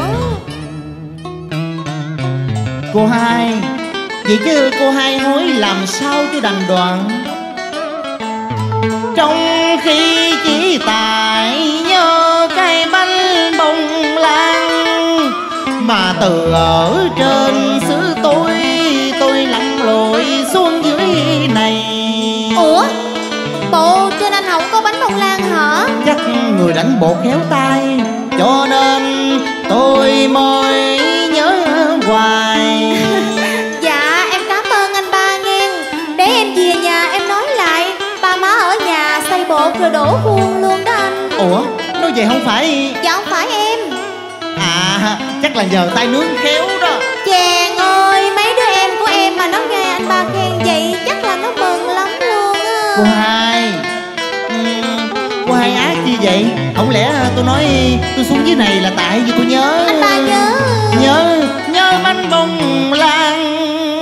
Cô hai, vậy chứ cô hai hối làm sao chứ đành đoạn. Trong khi chỉ tại nhớ cái bánh bông lan, mà từ ở trên xứ tôi lặn lội xuống dưới này. Ủa, bộ trên anh không có bánh bông lan hả? Chắc người đánh bột khéo tay, cho nên tôi mới nhớ hoài. Dạ em cảm ơn anh ba nghe. Để em về nhà em nói lại, ba má ở nhà xay bột rồi đổ khuôn luôn đó anh. Ủa, nói vậy không phải? Dạ không phải em. À, chắc là nhờ tay nướng khéo đó. Chàng ơi, mấy đứa em của em mà nó nghe anh ba khen vậy chắc là nó mừng lắm luôn á. Cô hai, cô hai ác như vậy? Không lẽ tôi nói tôi xuống dưới này là tại vì tôi nhớ? Anh ba Nhớ bánh bông lan.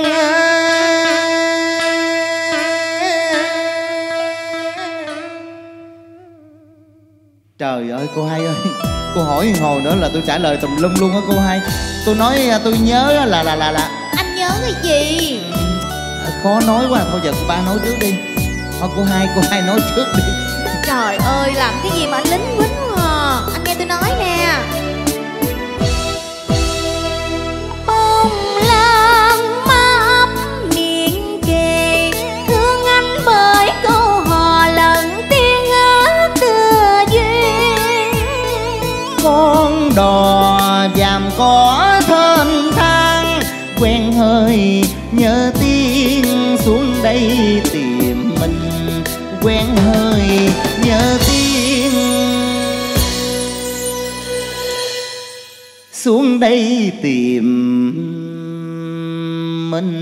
Trời ơi cô hai ơi, cô hỏi hồi nữa là tôi trả lời tùm lum luôn á cô hai. Tôi nói tôi nhớ là anh nhớ cái gì? khó nói quá, thôi giờ cô ba nói trước đi. Thôi cô hai nói trước đi. Trời ơi, làm cái gì mà anh lính quýnh quá à. Anh nghe tôi nói nè. Bông lan má ấp miệng kề, thương anh bởi câu hò lẫn tiếng hát tựa duyên. Con đò vàm có thênh thang, quen hơi nhớ tiếng xuống đây tìm mình. Quen hơi nhớ tiếng xuống đây tìm mình.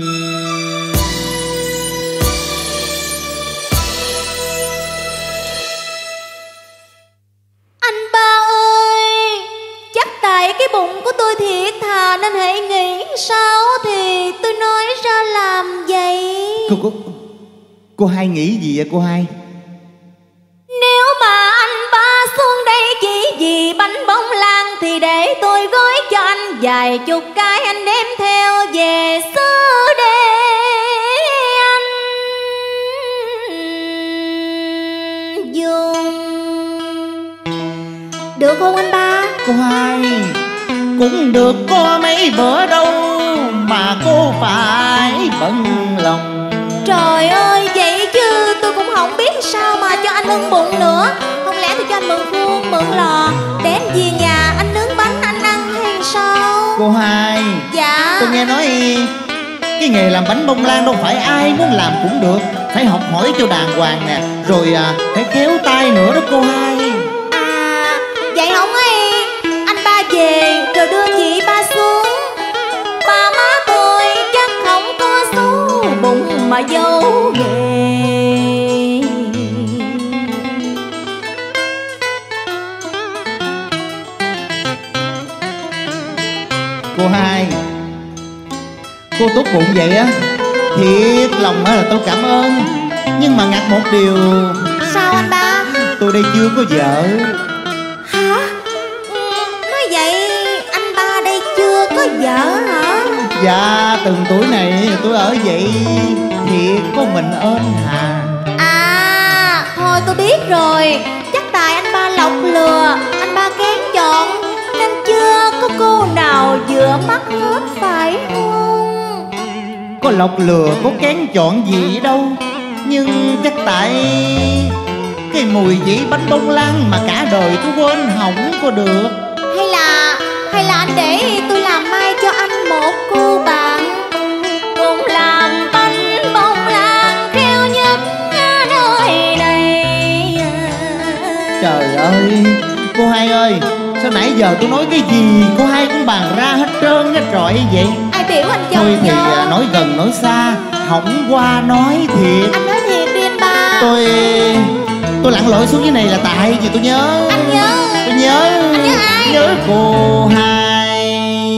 Anh ba ơi, chắc tại cái bụng của tôi thiệt thà nên hãy nghĩ sao thì tôi nói ra làm vậy. Cô hai nghĩ gì vậy cô hai? Nếu mà anh ba xuống đây chỉ vì bánh bông lan thì để tôi gói cho anh vài chục cái, anh đem theo về xứ để anh dùng. Được không anh ba? Cô hai cũng được, có mấy bữa đâu mà cô phải bận lòng. Trời ơi, vậy chứ tôi cũng không biết sao mà cho anh ưng bụng nữa. Không lẽ tôi cho anh mượn khuôn, mượn lò để anh về nhà anh nướng bánh anh ăn hay sao? Cô hai, dạ, tôi nghe nói cái nghề làm bánh bông lan đâu phải ai muốn làm cũng được, phải học hỏi cho đàng hoàng nè, rồi phải khéo tay nữa đó cô hai. À, vậy không ấy, anh ba về rồi đưa chị ba xuống. Ba má tôi chắc không có xấu bụng mà giấu nghề. Cô Hai, cô tốt bụng vậy á, thiệt lòng là tôi cảm ơn. Nhưng mà ngặt một điều. Sao anh ba? Tôi đây chưa có vợ. Hả? Nói vậy anh ba đây chưa có vợ hả? Dạ, từng tuổi này tôi ở vậy thiệt có mình ơn hà. À, thôi tôi biết rồi. Chắc tại anh ba lọc lừa, anh ba kén chọn nên chưa có cô nào vừa mắt hết phải không? Có lọc lừa, có kén chọn gì đâu. Nhưng chắc tại cái mùi vị bánh bông lan mà cả đời tôi quên hỏng có được. Hay là anh để tôi làm mai cho anh một cô bạn cùng làm bánh bông lan theo nhất nơi này. Trời ơi, cô Hai ơi, sao nãy giờ tôi nói cái gì cô Hai cũng bàn ra hết trơn hết trọi vậy? Ai biểu anh chồng thôi thì nói gần nói xa, hỏng qua nói thiệt. Anh nói thiệt đi anh ba. Tôi lặn lội xuống dưới này là tại vì tôi nhớ. Anh nhớ. Tôi nhớ. Anh nhớ ai? Nhớ cô Hai.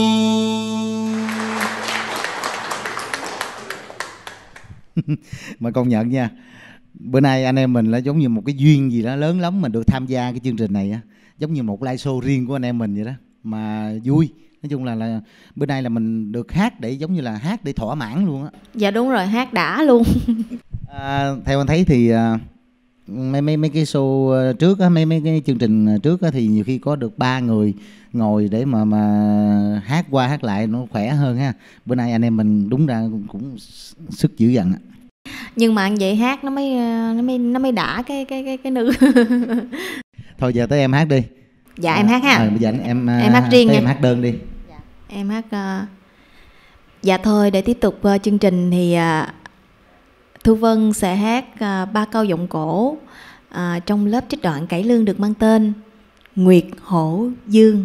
Mà công nhận nha, bữa nay anh em mình là giống như một cái duyên gì đó lớn lắm mà được tham gia cái chương trình này á, giống như một live show riêng của anh em mình vậy đó, mà vui. Nói chung là bữa nay là mình được hát để giống như là hát để thỏa mãn luôn á. Dạ đúng rồi, hát đã luôn. Theo anh thấy thì mấy cái show trước á, mấy cái chương trình trước á, thì nhiều khi có được 3 người ngồi để mà hát qua hát lại nó khỏe hơn ha. Bữa nay anh em mình đúng ra cũng sức dữ dằn á. Nhưng mà vậy hát nó mới đã cái nữ. Thôi giờ tới em hát đi. Dạ em hát ha. Bây giờ em hát riêng nha. em hát đơn đi. Dạ. Em hát. Dạ thôi, để tiếp tục chương trình thì Thu Vân sẽ hát 3 câu giọng cổ trong lớp trích đoạn cải lương được mang tên Nguyệt Hổ Dương.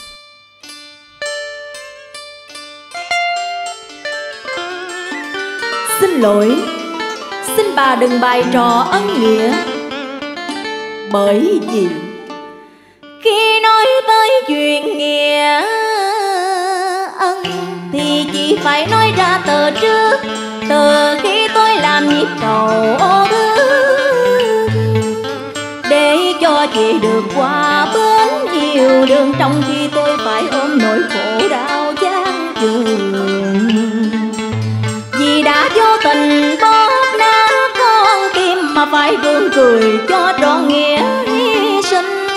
Xin lỗi, xin bà đừng bày trò ân nghĩa, bởi vì khi nói tới chuyện nghĩa ân thì chỉ phải nói ra từ trước, từ khi tôi làm nhịp cầu ô thứ, để cho chị được qua bến nhiều đường, trong khi tôi phải ôm nỗi khổ đau chán chường. Vì đã vô tình bóp nát con tim mà phải gượng cười cho trọn nghĩa hy sinh.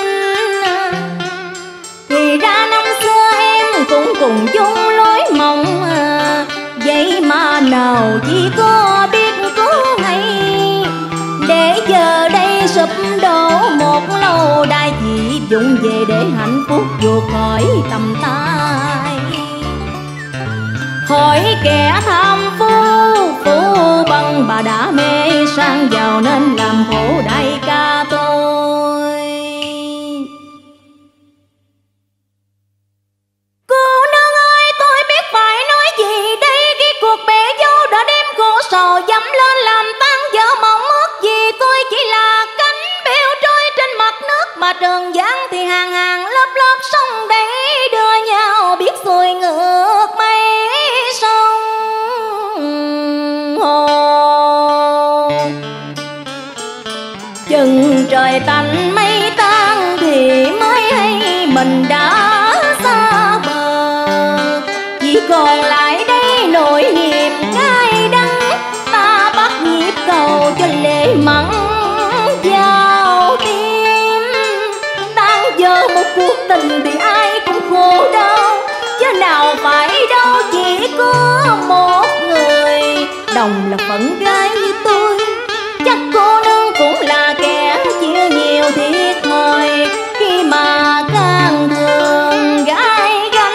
Thì ra năm xưa em cũng cùng chung lối mộng, vậy mà nào chỉ có biết cố hay, để giờ đây sụp đổ một lâu đài chỉ dụng về để hạnh phúc vụt khỏi tầm tay. Hỏi kẻ tham phú, phú bằng bà đã mê sang giàu nên làm khổ đại ca tôi. Cô nương ơi, tôi biết phải nói gì đây, khi cuộc bể dâu đã đem khổ sầu dẫm lên làm tan vỡ mộng ước. Vì tôi chỉ là cánh bèo trôi trên mặt nước, mà trường giang thì hàng hàng lớp lớp sông để đưa nhau biết xuôi ngược mây sông hồ. Chừng trời tạnh mây tan thì mới hay mình đã xa bờ, chỉ còn lại đây nỗi niềm cay đắng, ta bắt nhịp cầu cho lệ mặn vào tim. Tan vỡ một cuộc tình thì ai cũng khổ đau, chứ nào phải đâu chỉ có một người. Đồng là phận gái như tôi, chắc cô nương cũng là kẻ chịu nhiều thiệt thòi khi mà càng thường gái gánh.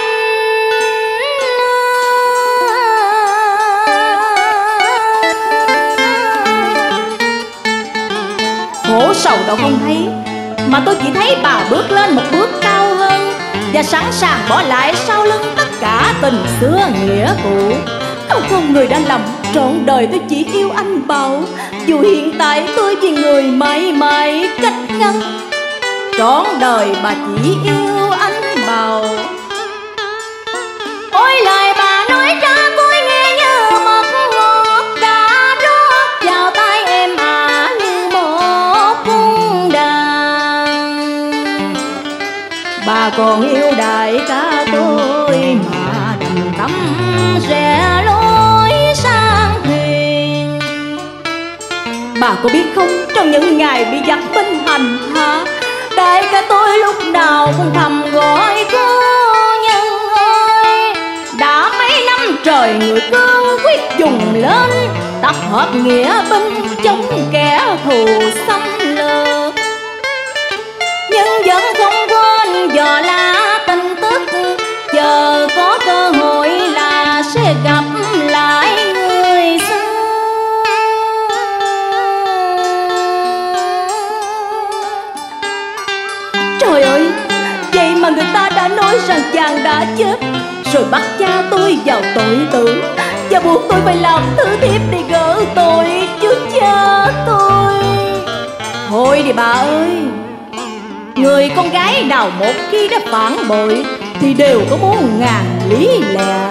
Khổ sầu đâu không thấy, mà tôi chỉ thấy bà bước lên một bước cao hơn, và sẵn sàng bỏ lại sau lưng tất cả tình xưa nghĩa cũ. Không người đã lầm, trọn đời tôi chỉ yêu anh Bảo, dù hiện tại tôi vì người mãi mãi cách ngăn. Trọn đời bà chỉ yêu anh Bảo. Ôi bà còn yêu đại ca tôi mà đành tâm rẽ lối sang thuyền. Bà có biết không, trong những ngày bị giặc binh hành hạ, đại ca tôi lúc nào cũng thầm gọi cô nhân ơi. Đã mấy năm trời người cương quyết dùng lên, tập hợp nghĩa binh chống kẻ thù xâm lược, nhưng vẫn không quên dò la tin tức, chờ có cơ hội là sẽ gặp lại người xưa. Trời ơi, vậy mà người ta đã nói rằng chàng đã chết, rồi bắt cha tôi vào tội tử và buộc tôi phải làm thứ thiếp để gỡ tội trước cha tôi. Thôi đi bà ơi, người con gái nào một khi đã phản bội thì đều có muôn ngàn lý lẽ.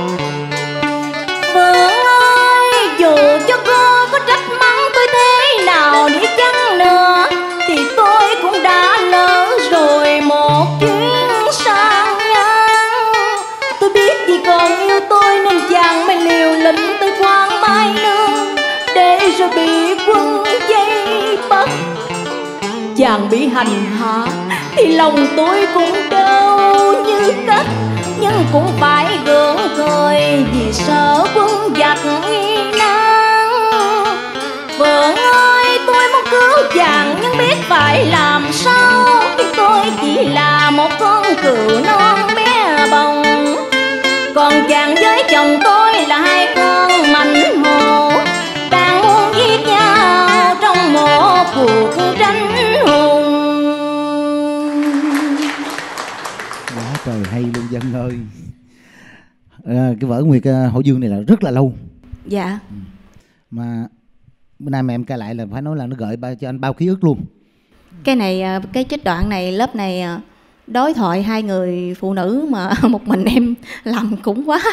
Vợ ơi, dù cho cô có trách mắng tôi thế nào đi chăng nữa thì tôi cũng đã lỡ rồi một chuyến sang ngang. Tôi biết vì còn yêu tôi nên chàng mới liều lĩnh tới Quang Mai Nương, để rồi bị quân vây bắt. Chàng bị hành hạ thì lòng tôi cũng đau như cắt, nhưng cũng phải gượng cười vì sợ quân giặc nghi nan. Vợ ơi, tôi muốn cứu chàng nhưng biết phải làm sao, khi tôi chỉ là một con cừu non bé bồng, còn chàng với chồng tôi là hai con mảnh hồ đang muốn giết nhau trong một cuộc tranh hùng. Trời hay luôn Dân ơi. Cái vở Nguyệt Hổ Dương này là rất là lâu. Dạ. Mà bữa nay mà em ca lại là phải nói là nó gợi cho anh bao ký ức luôn. Cái này, cái trích đoạn này, lớp này đối thoại hai người phụ nữ mà một mình em làm cũng quá.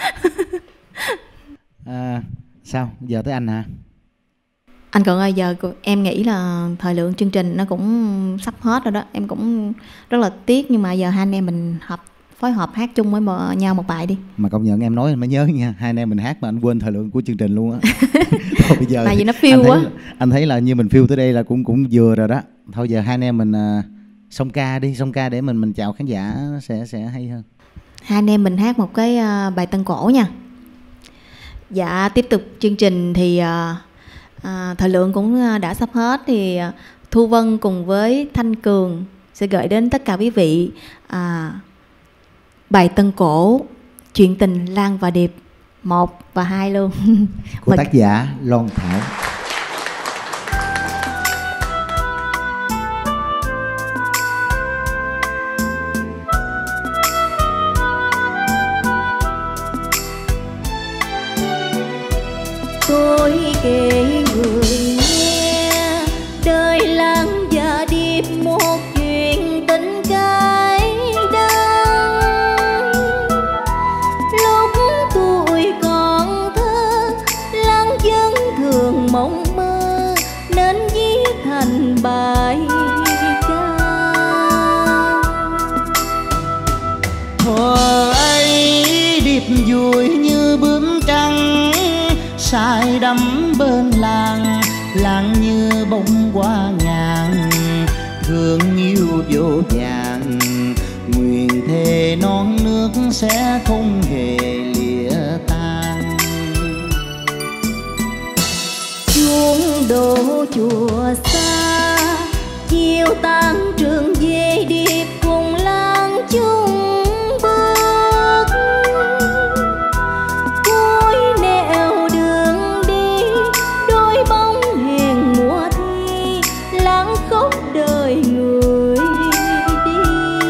Sao? Giờ tới anh hả? Anh Cận ơi, giờ em nghĩ là thời lượng chương trình nó cũng sắp hết rồi đó. Em cũng rất là tiếc, nhưng mà giờ hai anh em mình phối hợp hát chung với nhau một bài đi. Mà công nhận em nói anh mới nhớ nha, hai anh em mình hát mà anh quên thời lượng của chương trình luôn á. Thôi bây giờ tại vì nó phiêu quá. Anh thấy là như mình phiêu tới đây là cũng vừa rồi đó. Thôi giờ hai anh em mình song ca đi, song ca để mình chào khán giả sẽ hay hơn. Hai anh em mình hát một cái bài tân cổ nha. Dạ, tiếp tục chương trình thì thời lượng cũng đã sắp hết, thì Thu Vân cùng với Thanh Cường sẽ gửi đến tất cả quý vị bài tân cổ Chuyện tình Lan và Điệp 1 và 2 luôn. Của tác giả Loan Thảo. Tôi kể người nghe đời Lan và Điệp một chuyện tình cái đơn. Lúc tôi còn thơ, Lan vẫn thường mộng mơ nên viết thành bài ca. Thuở ấy Điệp vui như bướm trắng, say đắm bên làng, làng như bông hoa ngàn, thương yêu vô vàng, nguyện thề non nước sẽ không hề lìa tan. Chuông đổ chùa xa, chiều tan trường về, Điệp cùng Lan chung bước. Cuối nẻo đường đi, đôi bóng hẹn mùa thi, Lan khóc đời người đi.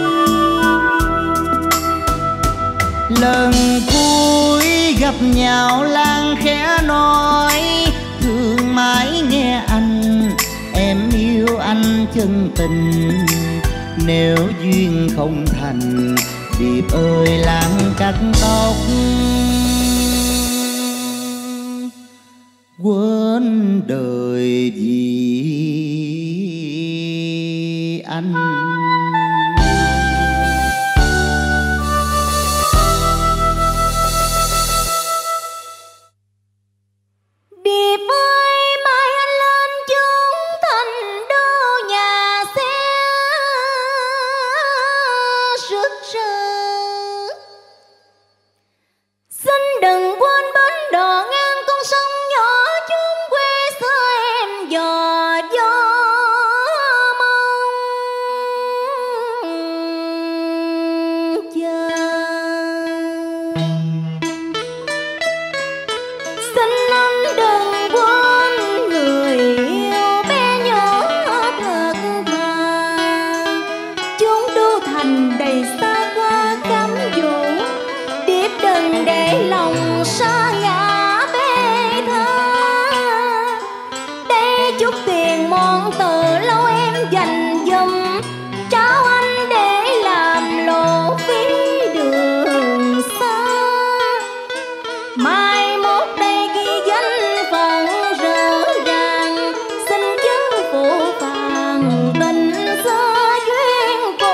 Lần cuối gặp nhau Lan khẽ nói, thương mãi nghe anh, em yêu anh chân tình. Nếu duyên không thành, Điệp ơi Lan cắt tóc, quên đời vì anh. hành đầy xa qua cám dỗ, điệp đừng để lòng xa ngã bê tha. Đây chút tiền món từ lâu em dành dùm, trao anh để làm lộ phí đường xa. Mai mốt đây ghi danh phận rỡ ràng, xin chớ phụ phàng tình xưa duyên cô.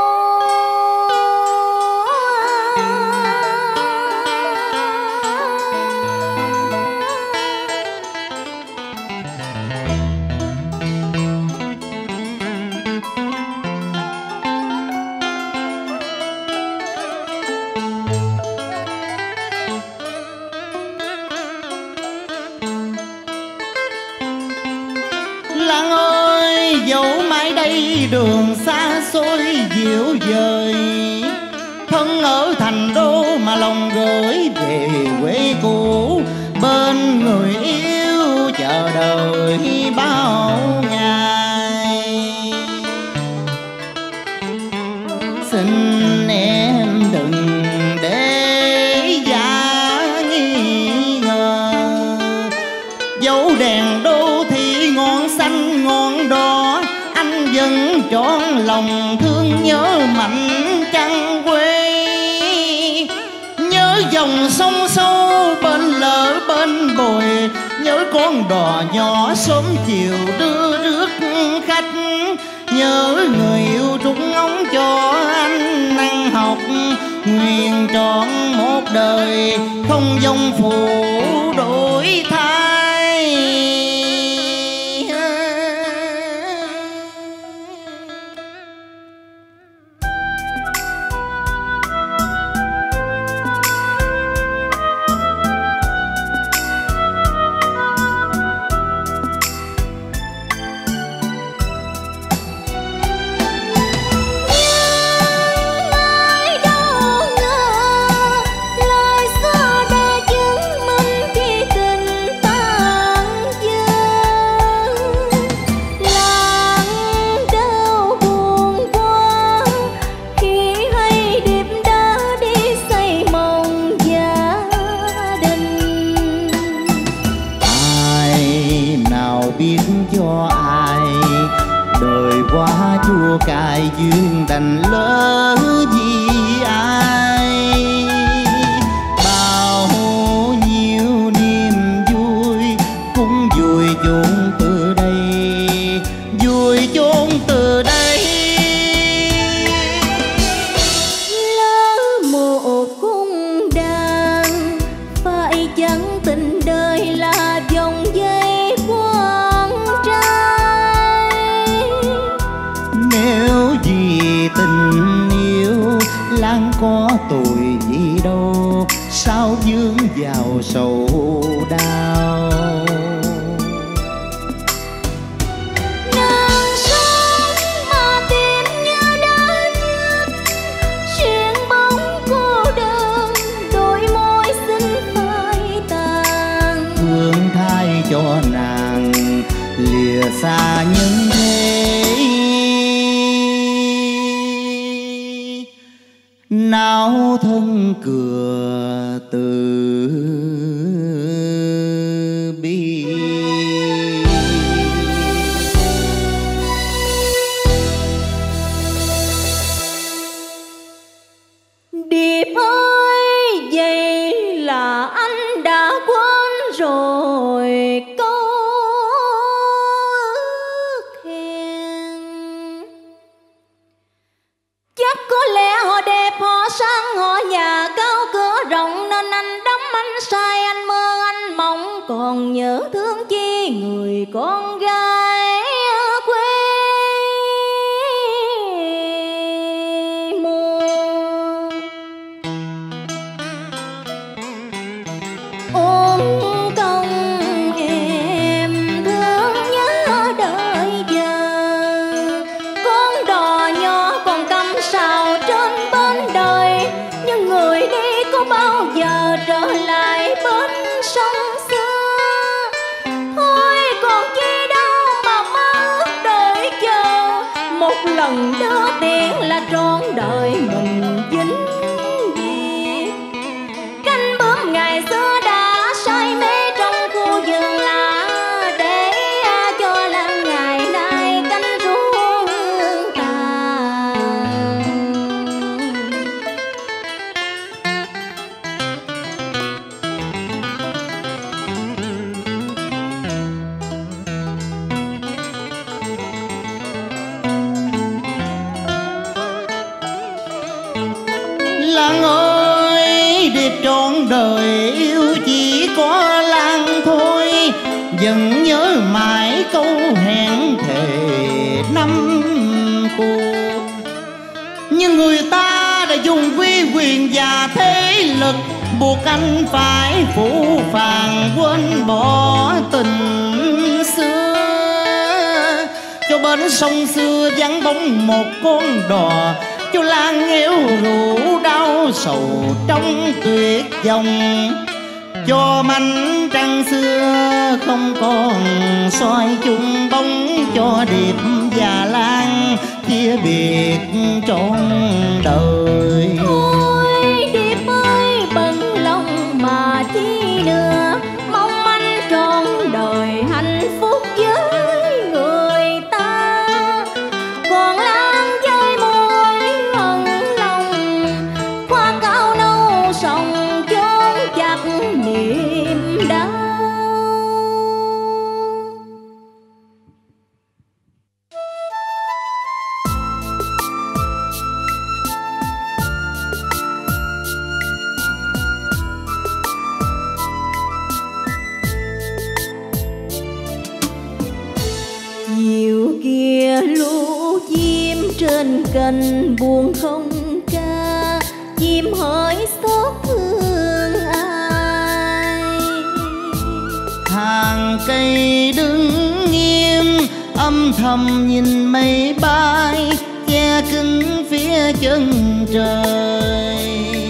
Lan ơi, dẫu mãi đây đường xa xôi dịu dời, thân ở thành đô mà lòng gửi về quê cũ, bên người yêu chờ đợi bao ngày. Xin em đừng để giá nghi ngờ, dấu đèn đô thị ngọn xanh ngọn đỏ, anh vẫn trọn lòng thương nhớ mạnh trăng quê. Nhớ dòng sông sâu bên lỡ bên bồi, nhớ con đò nhỏ sớm chiều đưa rước khách. Nhớ người yêu trút ngóng cho anh ăn học, nguyện trọn một đời không dòng phụ đổi thay. Chua cay duyên đành lỡ vì ai, bao nhiêu niềm vui cũng vùi chôn từ đây, vùi chôn từ đây. Lỡ một cung đàn phải chẳng tình đời là vòng dây quan trai. Nếu vì tình yêu Lan có tội gì đâu, sao vướng vào sầu đau. Nàng sống mà tim như đã chết, xuyên bóng cô đơn, đôi môi xinh phai tàn. Thương thay cho nàng lìa xa nhân thế, náo thân cửa từ bi. Điệp ơi, vậy là anh đã quên rồi câu ước hẹn. Chắc có lẽ họ đẹp, họ sang, họ nhà cao cửa rộng, nên anh đắm anh say, anh mơ anh mộng, còn nhớ thương chi người con gái quê mùa. Ôm công em thương nhớ đợi giờ, con đò nhỏ còn cắm sào trên bến đời, nhưng người đi có bao giờ trở lại bến sông xưa. Thôi còn chi đâu mà mơ ước đợi chờ, một lần đưa tiền là trọn đời. Lan ơi, đẹp trọn đời yêu chỉ có Lan thôi. Vẫn nhớ mãi câu hẹn thề năm cũ, nhưng người ta đã dùng uy quyền và thế lực buộc anh phải phủ phàng quên bỏ tình xưa. Cho bến sông xưa vắng bóng một con đò, cho Lan nghèo rượu đau sầu trong tuyệt vọng. Cho mảnh trăng xưa không còn soi chung bóng, cho Điệp và Lan chia biệt trọn đời. Ôi Điệp ơi, bận lòng mà chi nữa, mong anh trọn đời hạnh phúc với người ta. Còn Lan với môi hận lòng, qua cao nâu sông chốn chặt niềm đau. Chiều kia lũ chim trên cành buồn không ca, chim hỏi xót thương ai. Hàng cây đứng nghiêm âm thầm nhìn mây bay, che kín phía chân trời.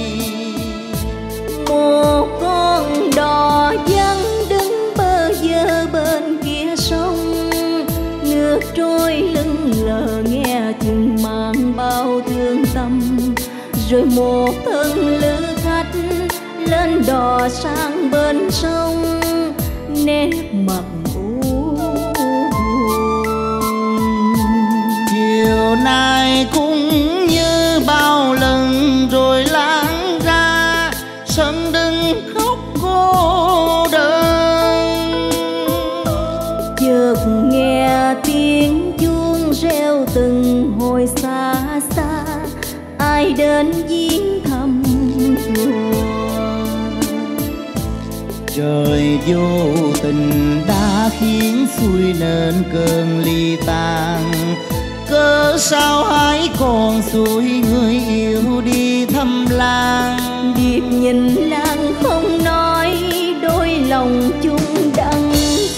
Một con đò vẫn đứng bơ vơ bên kia sông, nước trôi lững lờ nghe chừng mang bao thương tâm. Rồi một thân lữ khách lên đò sang bên sông, nét mặt u buồn. Chiều nay cũng như bao lần rồi lãng ra, sân đứng khóc cô đơn. Chợt nghe tiếng chuông reo từng hồi xa xa, ai đến viếng thăm chùa. Trời vô tình đã khiến xuôi nên cơn ly tan, cớ sao hãy còn xuôi người yêu đi thăm Lan. Điệp nhìn Lan không nói, đôi lòng chung đắng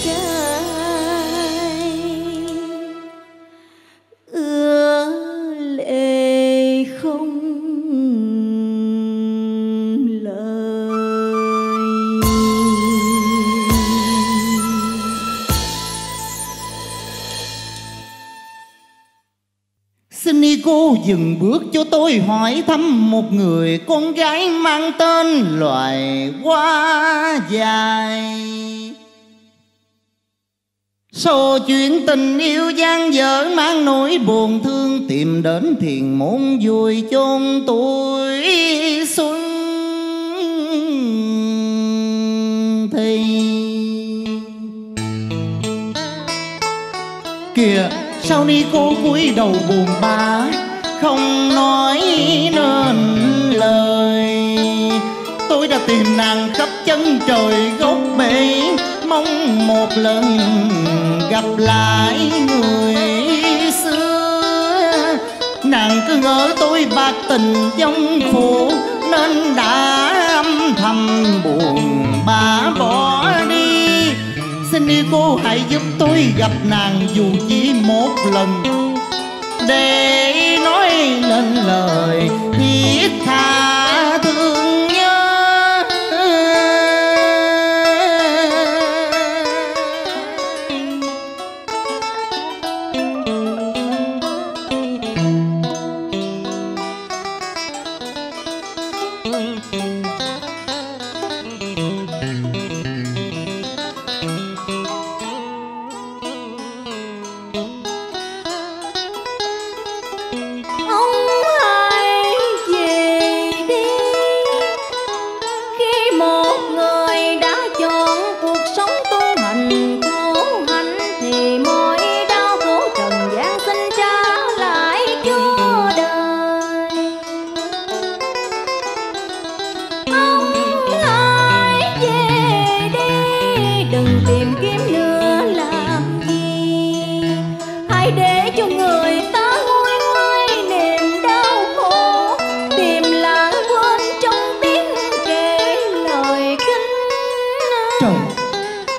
cay, ứa lệ không lời. Xin đi cô dừng bước cho tôi hỏi thăm một người con gái mang tên loài hoa dài. Sau chuyện tình yêu gian dở mang nỗi buồn thương, tìm đến thiền môn vui chôn tuổi xuân thì kìa sao ni cô cúi đầu buồn bã không nói nên lời. Tôi đã tìm nàng khắp chân trời góc bể, mong một lần gặp lại người xưa. Nàng cứ ngỡ tôi bạc tình vong phụ, nên đã âm thầm buồn bã bỏ đi. Xin đi cô hãy giúp tôi gặp nàng dù chỉ một lần, để nói lên lời thiết tha thương nhớ.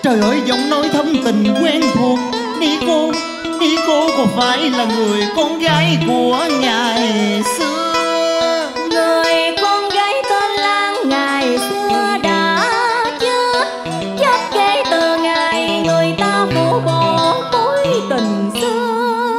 Trời ơi, giọng nói thâm tình quen thuộc. Nico có phải là người con gái của ngày xưa? Người con gái tên Lan ngày xưa đã chết kể từ ngày người ta phủ bỏ mối tình xưa.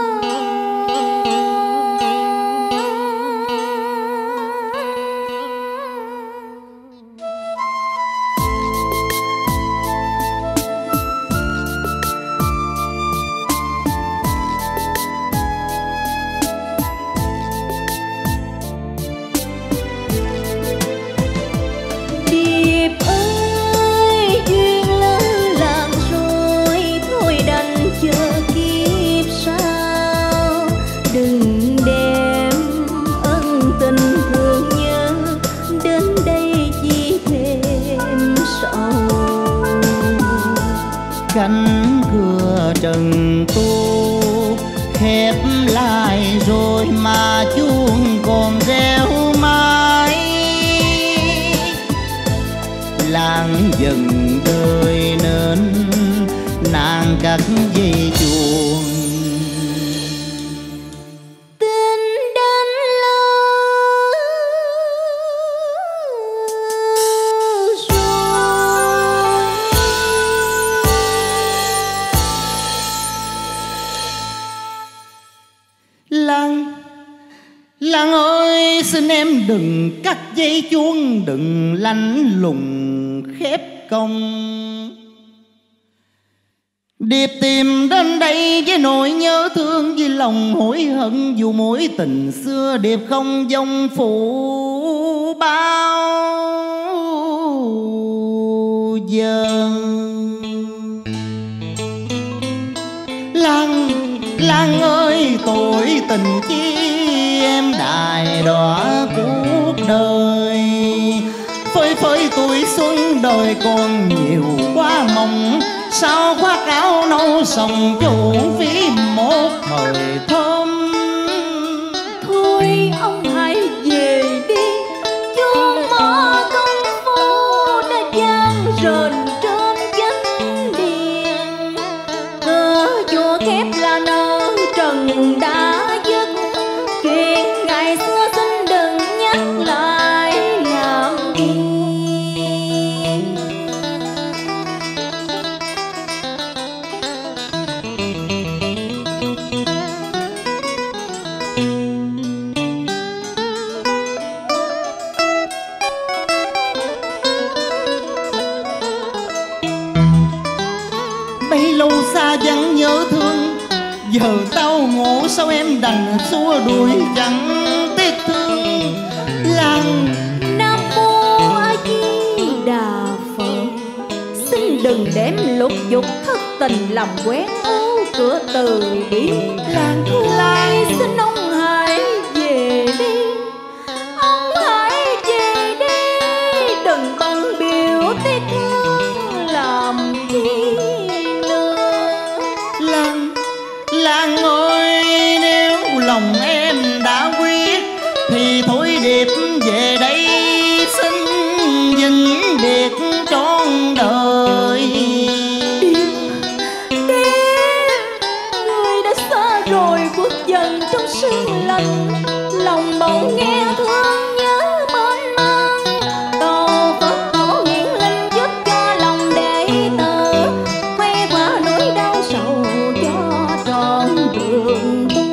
Cánh cửa trần tu khép lại rồi mà chuông còn reo mãi. Lan dần đời nên nàng cắt dây chuông. Lan ơi, xin em đừng cắt dây chuông, đừng lạnh lùng khép công. Điệp tìm đến đây với nỗi nhớ thương, với lòng hối hận dù mối tình xưa. Điệp không dòng phụ bao giờ. Lan ơi, tội tình chi em đài đọa cuộc đời. Phơi tuổi xuân đời còn nhiều quá mong, sao khoác áo nâu sòng cho uổng phí một thời thơm. Thôi ông hãy về đi, chuông mơ công phu đã vang rền trên chánh điện. Cửa chùa khép là nơ trần đã dứt, chuyện ngày xưa xin đừng nhắc lại làm gì. Bấy lâu xa vắng nhớ thương, giờ tao ngộ sao em đành xua đuổi chẳng tiếc thương. Lan Nam mô A Di Đà Phật, xin đừng đem lục dục thất tình làm quét ô cửa từ bi. Lan ơi, xin ông hãy về đi, ông hãy về đi, đừng bận biểu tiếc thương làm chi nữa. Lan ơi, nếu lòng em đã quyết thì thôi Điệp về đây xin vĩnh biệt trọn đời. Người đã xa rồi bước dần trong sương lạnh, lòng bỗng nghe thương nhớ mênh mang. Cầu Phật tổ hiển linh giúp cho lòng đệ tử, khoe qua nỗi đau sầu cho trọn đường tu.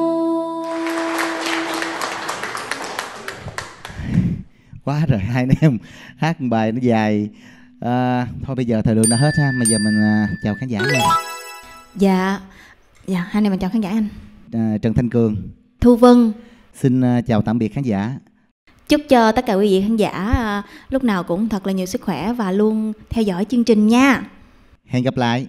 Quá rồi, hai anh em hát một bài nó dài. Thôi bây giờ thời lượng đã hết ha, bây giờ mình chào khán giả nha. Dạ, hai anh em mình chào khán giả anh. Trần Thanh Cường, Thu Vân xin chào tạm biệt khán giả. chúc cho tất cả quý vị khán giả lúc nào cũng thật là nhiều sức khỏe và luôn theo dõi chương trình nha. Hẹn gặp lại.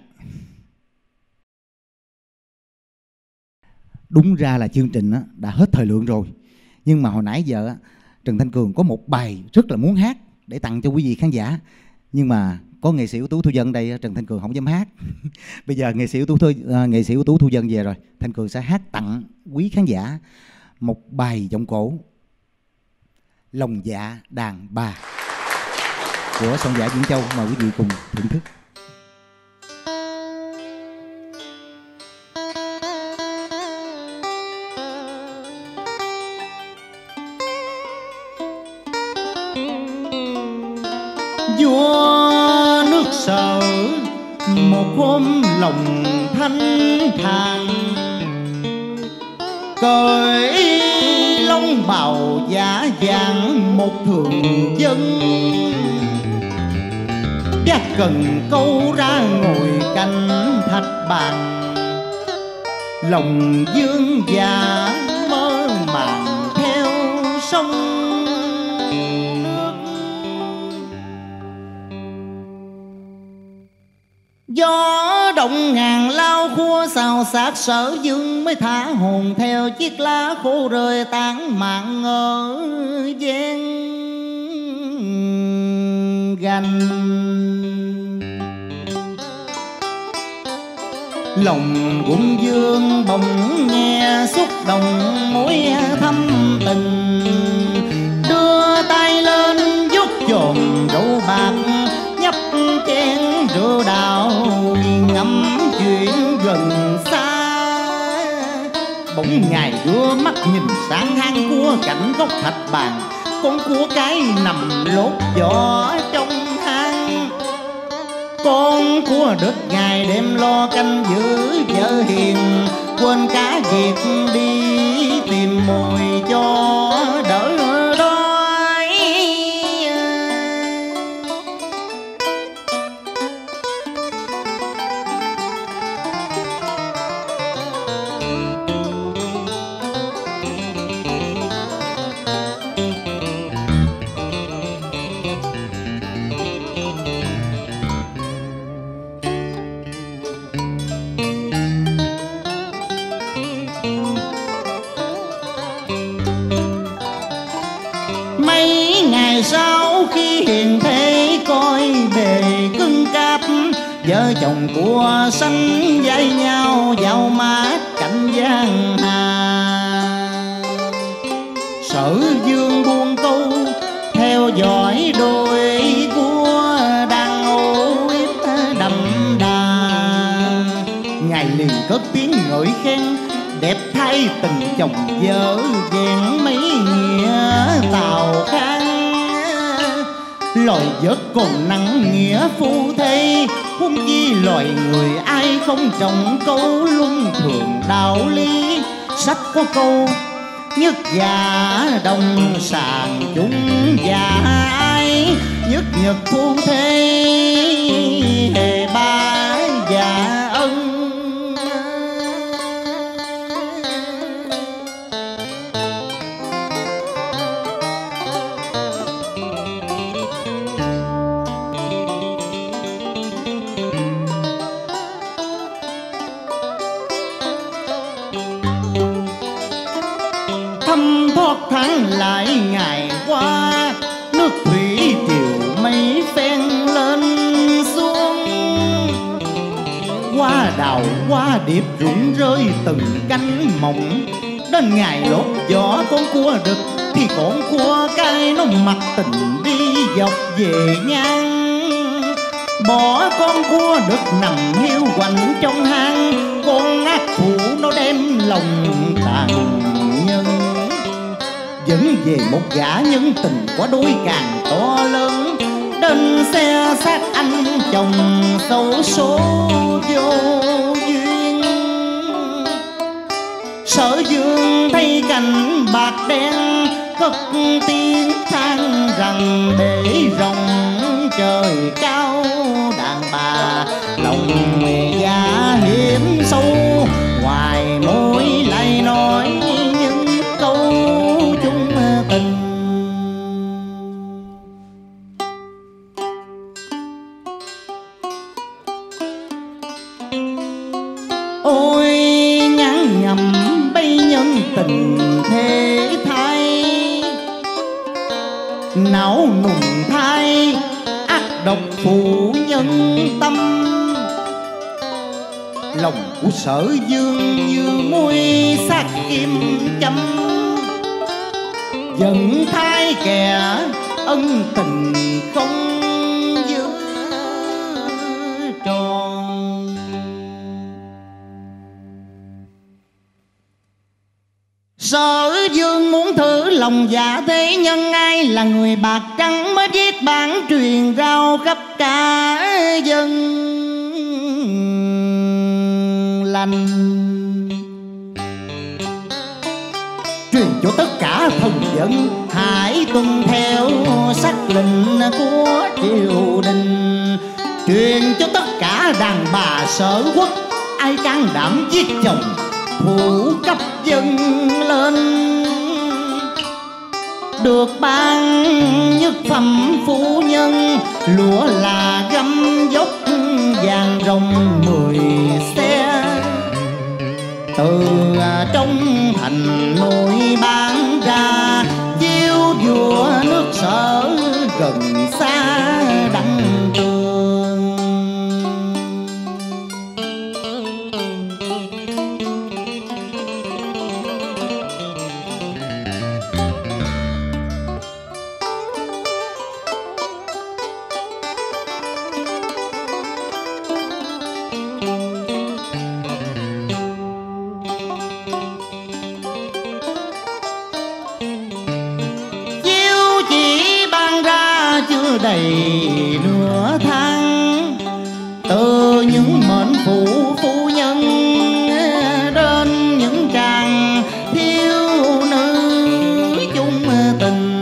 Đúng ra là chương trình đã hết thời lượng rồi, nhưng mà hồi nãy giờ Trần Thanh Cường có một bài rất là muốn hát để tặng cho quý vị khán giả, nhưng mà có nghệ sĩ ưu tú Thu Vân đây, Trần Thanh Cường không dám hát. Bây giờ nghệ sĩ ưu tú Thu Vân về rồi, Thanh Cường sẽ hát tặng quý khán giả một bài giọng cổ Lòng Dạ Đàn Bà của soạn giả Diễn Châu, mời quý vị cùng thưởng thức. vua nước Sở một hôm lòng thanh thản, cởi long bào giả dạng một thường dân, đã cần câu ra ngồi cạnh thạch bàn, lòng dương già mơ màng theo sông nước. Gió động ngàn lao khua xào xạc, Sở Dương mới thả hồn theo chiếc lá khô rơi tán mạng ở gian gành. Lòng quân vương bỗng nghe xúc động mối thâm tình, đưa tay lên vuốt chồn rượu bạc, nhấp chén rượu đào ngắm chuyện gần xa. Bỗng ngài đưa mắt nhìn sang hang cua cạnh góc thạch bàn, con cua cái nằm lột vỏ trong hang. Con cua đứt ngày đêm lo canh giữ vợ hiền, quên cả việc đi tìm mồi cho đỡ đói. Mấy ngày sau khi hiền thế coi bề cưng cáp, vợ chồng của sanh dây nhau dạo mát cạnh giang hà. Sở Dương buông câu theo dõi đôi cua đang ô yếm đậm đà, ngài liền cất tiếng ngợi khen đẹp thay tình chồng vợ vẹn mấy nghĩa tào khang. Loài vớt còn nặng nghĩa phu thê, huống chi loài người ai không trọng câu luân thường đạo lý. Sách có câu nhất già đồng sàng chung già ai, nhất nhật phu thê hề ba già ân. Thăm thoát tháng lại ngày qua, nước thủy triều mấy phen lên xuống. Hoa đào hoa điệp rụng rơi từng cánh mộng, đến ngày lột vỏ con cua đực thì con cua cái nó mặc tình đi dọc về ngang. Bỏ con cua đực nằm hiu quạnh trong hang, con ác phụ nó đem lòng tàn nhân, dẫn về một gã nhân tình quá đôi càng to lớn, đến xe xác anh chồng xấu số vô duyên. Sở Dương thấy cảnh bạc đen cất tiếng than rằng để rồng trời cao đàn bà, lòng già hiểm sâu ngoài môi lại nói những câu chung tình. Ôi ngán ngầm bây nhân tình thế thay, não nùng thai ác độc phụ nhân tâm. Lòng của Sở Dương như môi sát kim châm, giận thai kẻ ân tình không giữ tròn. Sở Dương muốn thử lòng dạ thế nhân, ai là người bạc trắng mới viết bản truyền rao khắp cả dân lành. Truyền cho tất cả thần dân hãy tuân theo sắc lệnh của triều đình. Truyền cho tất cả đàn bà sở quốc, ai can đảm giết chồng phụ cấp dân lên, được ban nhất phẩm phu nhân, lúa là gấm dốc vàng rồng 10 xe. Từ trong thành nổi bán ra, chiếu vua nước Sở gần xa đặng tường. Đầy nửa tháng, từ những mệnh phụ phu nhân đến những chàng thiếu nữ chung tình,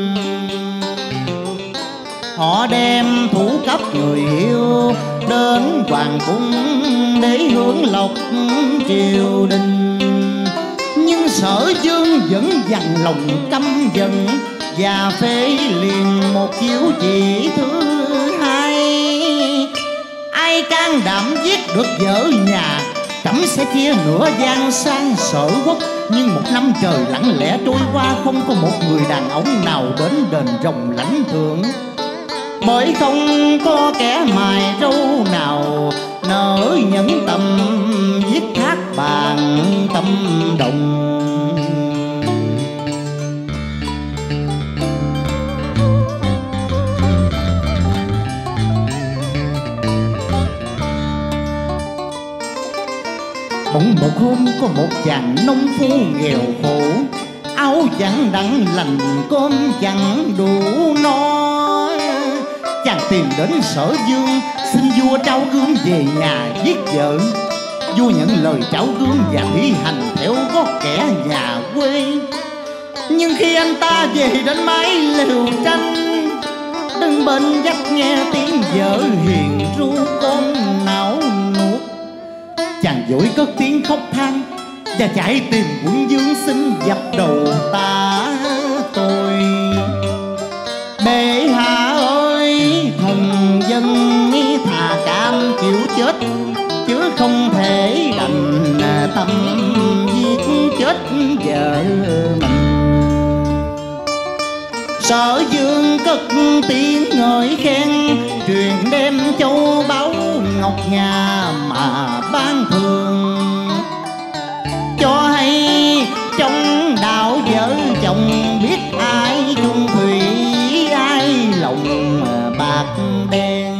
họ đem thủ cấp người yêu đến hoàng cung để hưởng lộc triều đình. Nhưng Sở Dương vẫn dằn lòng căm giận và phê liền một chiếu chỉ thứ hai. Ai can đảm giết được vợ nhà, trẫm sẽ chia nửa gian sang Sở Quốc. Nhưng 1 năm trời lặng lẽ trôi qua, không có một người đàn ông nào đến đền rồng lãnh thưởng, bởi không có kẻ mài râu nào nỡ nhẫn tâm giết thác bàn tâm đồng. Bỗng một hôm có một chàng nông phu nghèo khổ, áo chẳng đặng lành cơm chẳng đủ no. Chàng tìm đến Sở Dương xin vua trao gươm về nhà giết vợ. Vua nhận lời trao gươm và thi hành theo gót kẻ nhà quê. Nhưng khi anh ta về đến mái lều tranh, đứng bên vách nghe tiếng vợ hiền ru con não nuốt. Chàng vội cất tiếng khóc than và chạy tìm Quận Dương xin dập đầu ta tôi. Bệ hạ ơi, thần dân thà cam chịu chết, chứ không thể đành tâm giết chết vợ mình. Sở Dương cất tiếng ngợi khen, truyền đem châu báu ngọc ngà mà ban thường, cho hay trong đạo vợ chồng biết ai chung thủy, ai lòng bạc đen.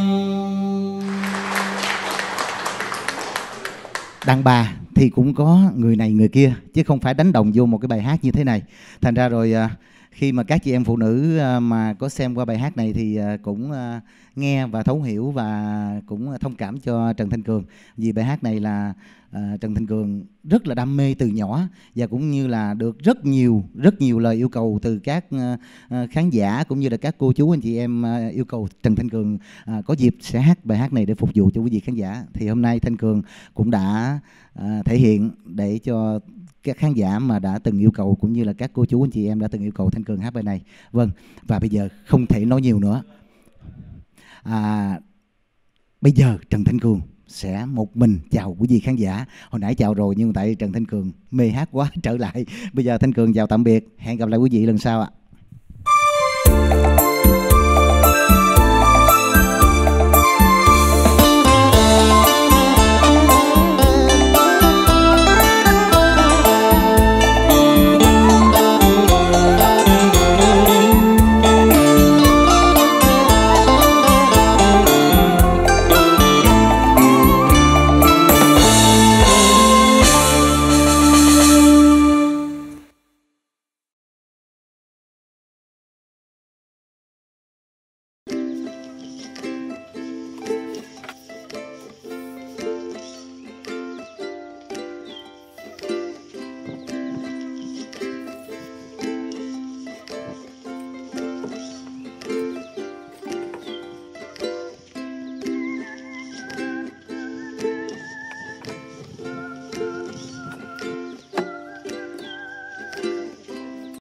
Đàn bà thì cũng có người này người kia, chứ không phải đánh đồng vô một cái bài hát như thế này. Thành ra rồi khi mà các chị em phụ nữ mà có xem qua bài hát này thì cũng nghe và thấu hiểu và cũng thông cảm cho Trần Thanh Cường. Vì bài hát này là Trần Thanh Cường rất là đam mê từ nhỏ, và cũng như là được rất nhiều lời yêu cầu từ các khán giả cũng như là các cô chú anh chị em yêu cầu Trần Thanh Cường có dịp sẽ hát bài hát này để phục vụ cho quý vị khán giả. Thì hôm nay Thanh Cường cũng đã thể hiện để cho các khán giả mà đã từng yêu cầu cũng như là các cô chú anh chị em đã từng yêu cầu Thanh Cường hát bài này. Vâng, và bây giờ không thể nói nhiều nữa. Bây giờ Trần Thanh Cường sẽ một mình chào quý vị khán giả. Hồi nãy chào rồi nhưng tại Trần Thanh Cường mê hát quá trở lại. Bây giờ Thanh Cường chào tạm biệt, hẹn gặp lại quý vị lần sau ạ.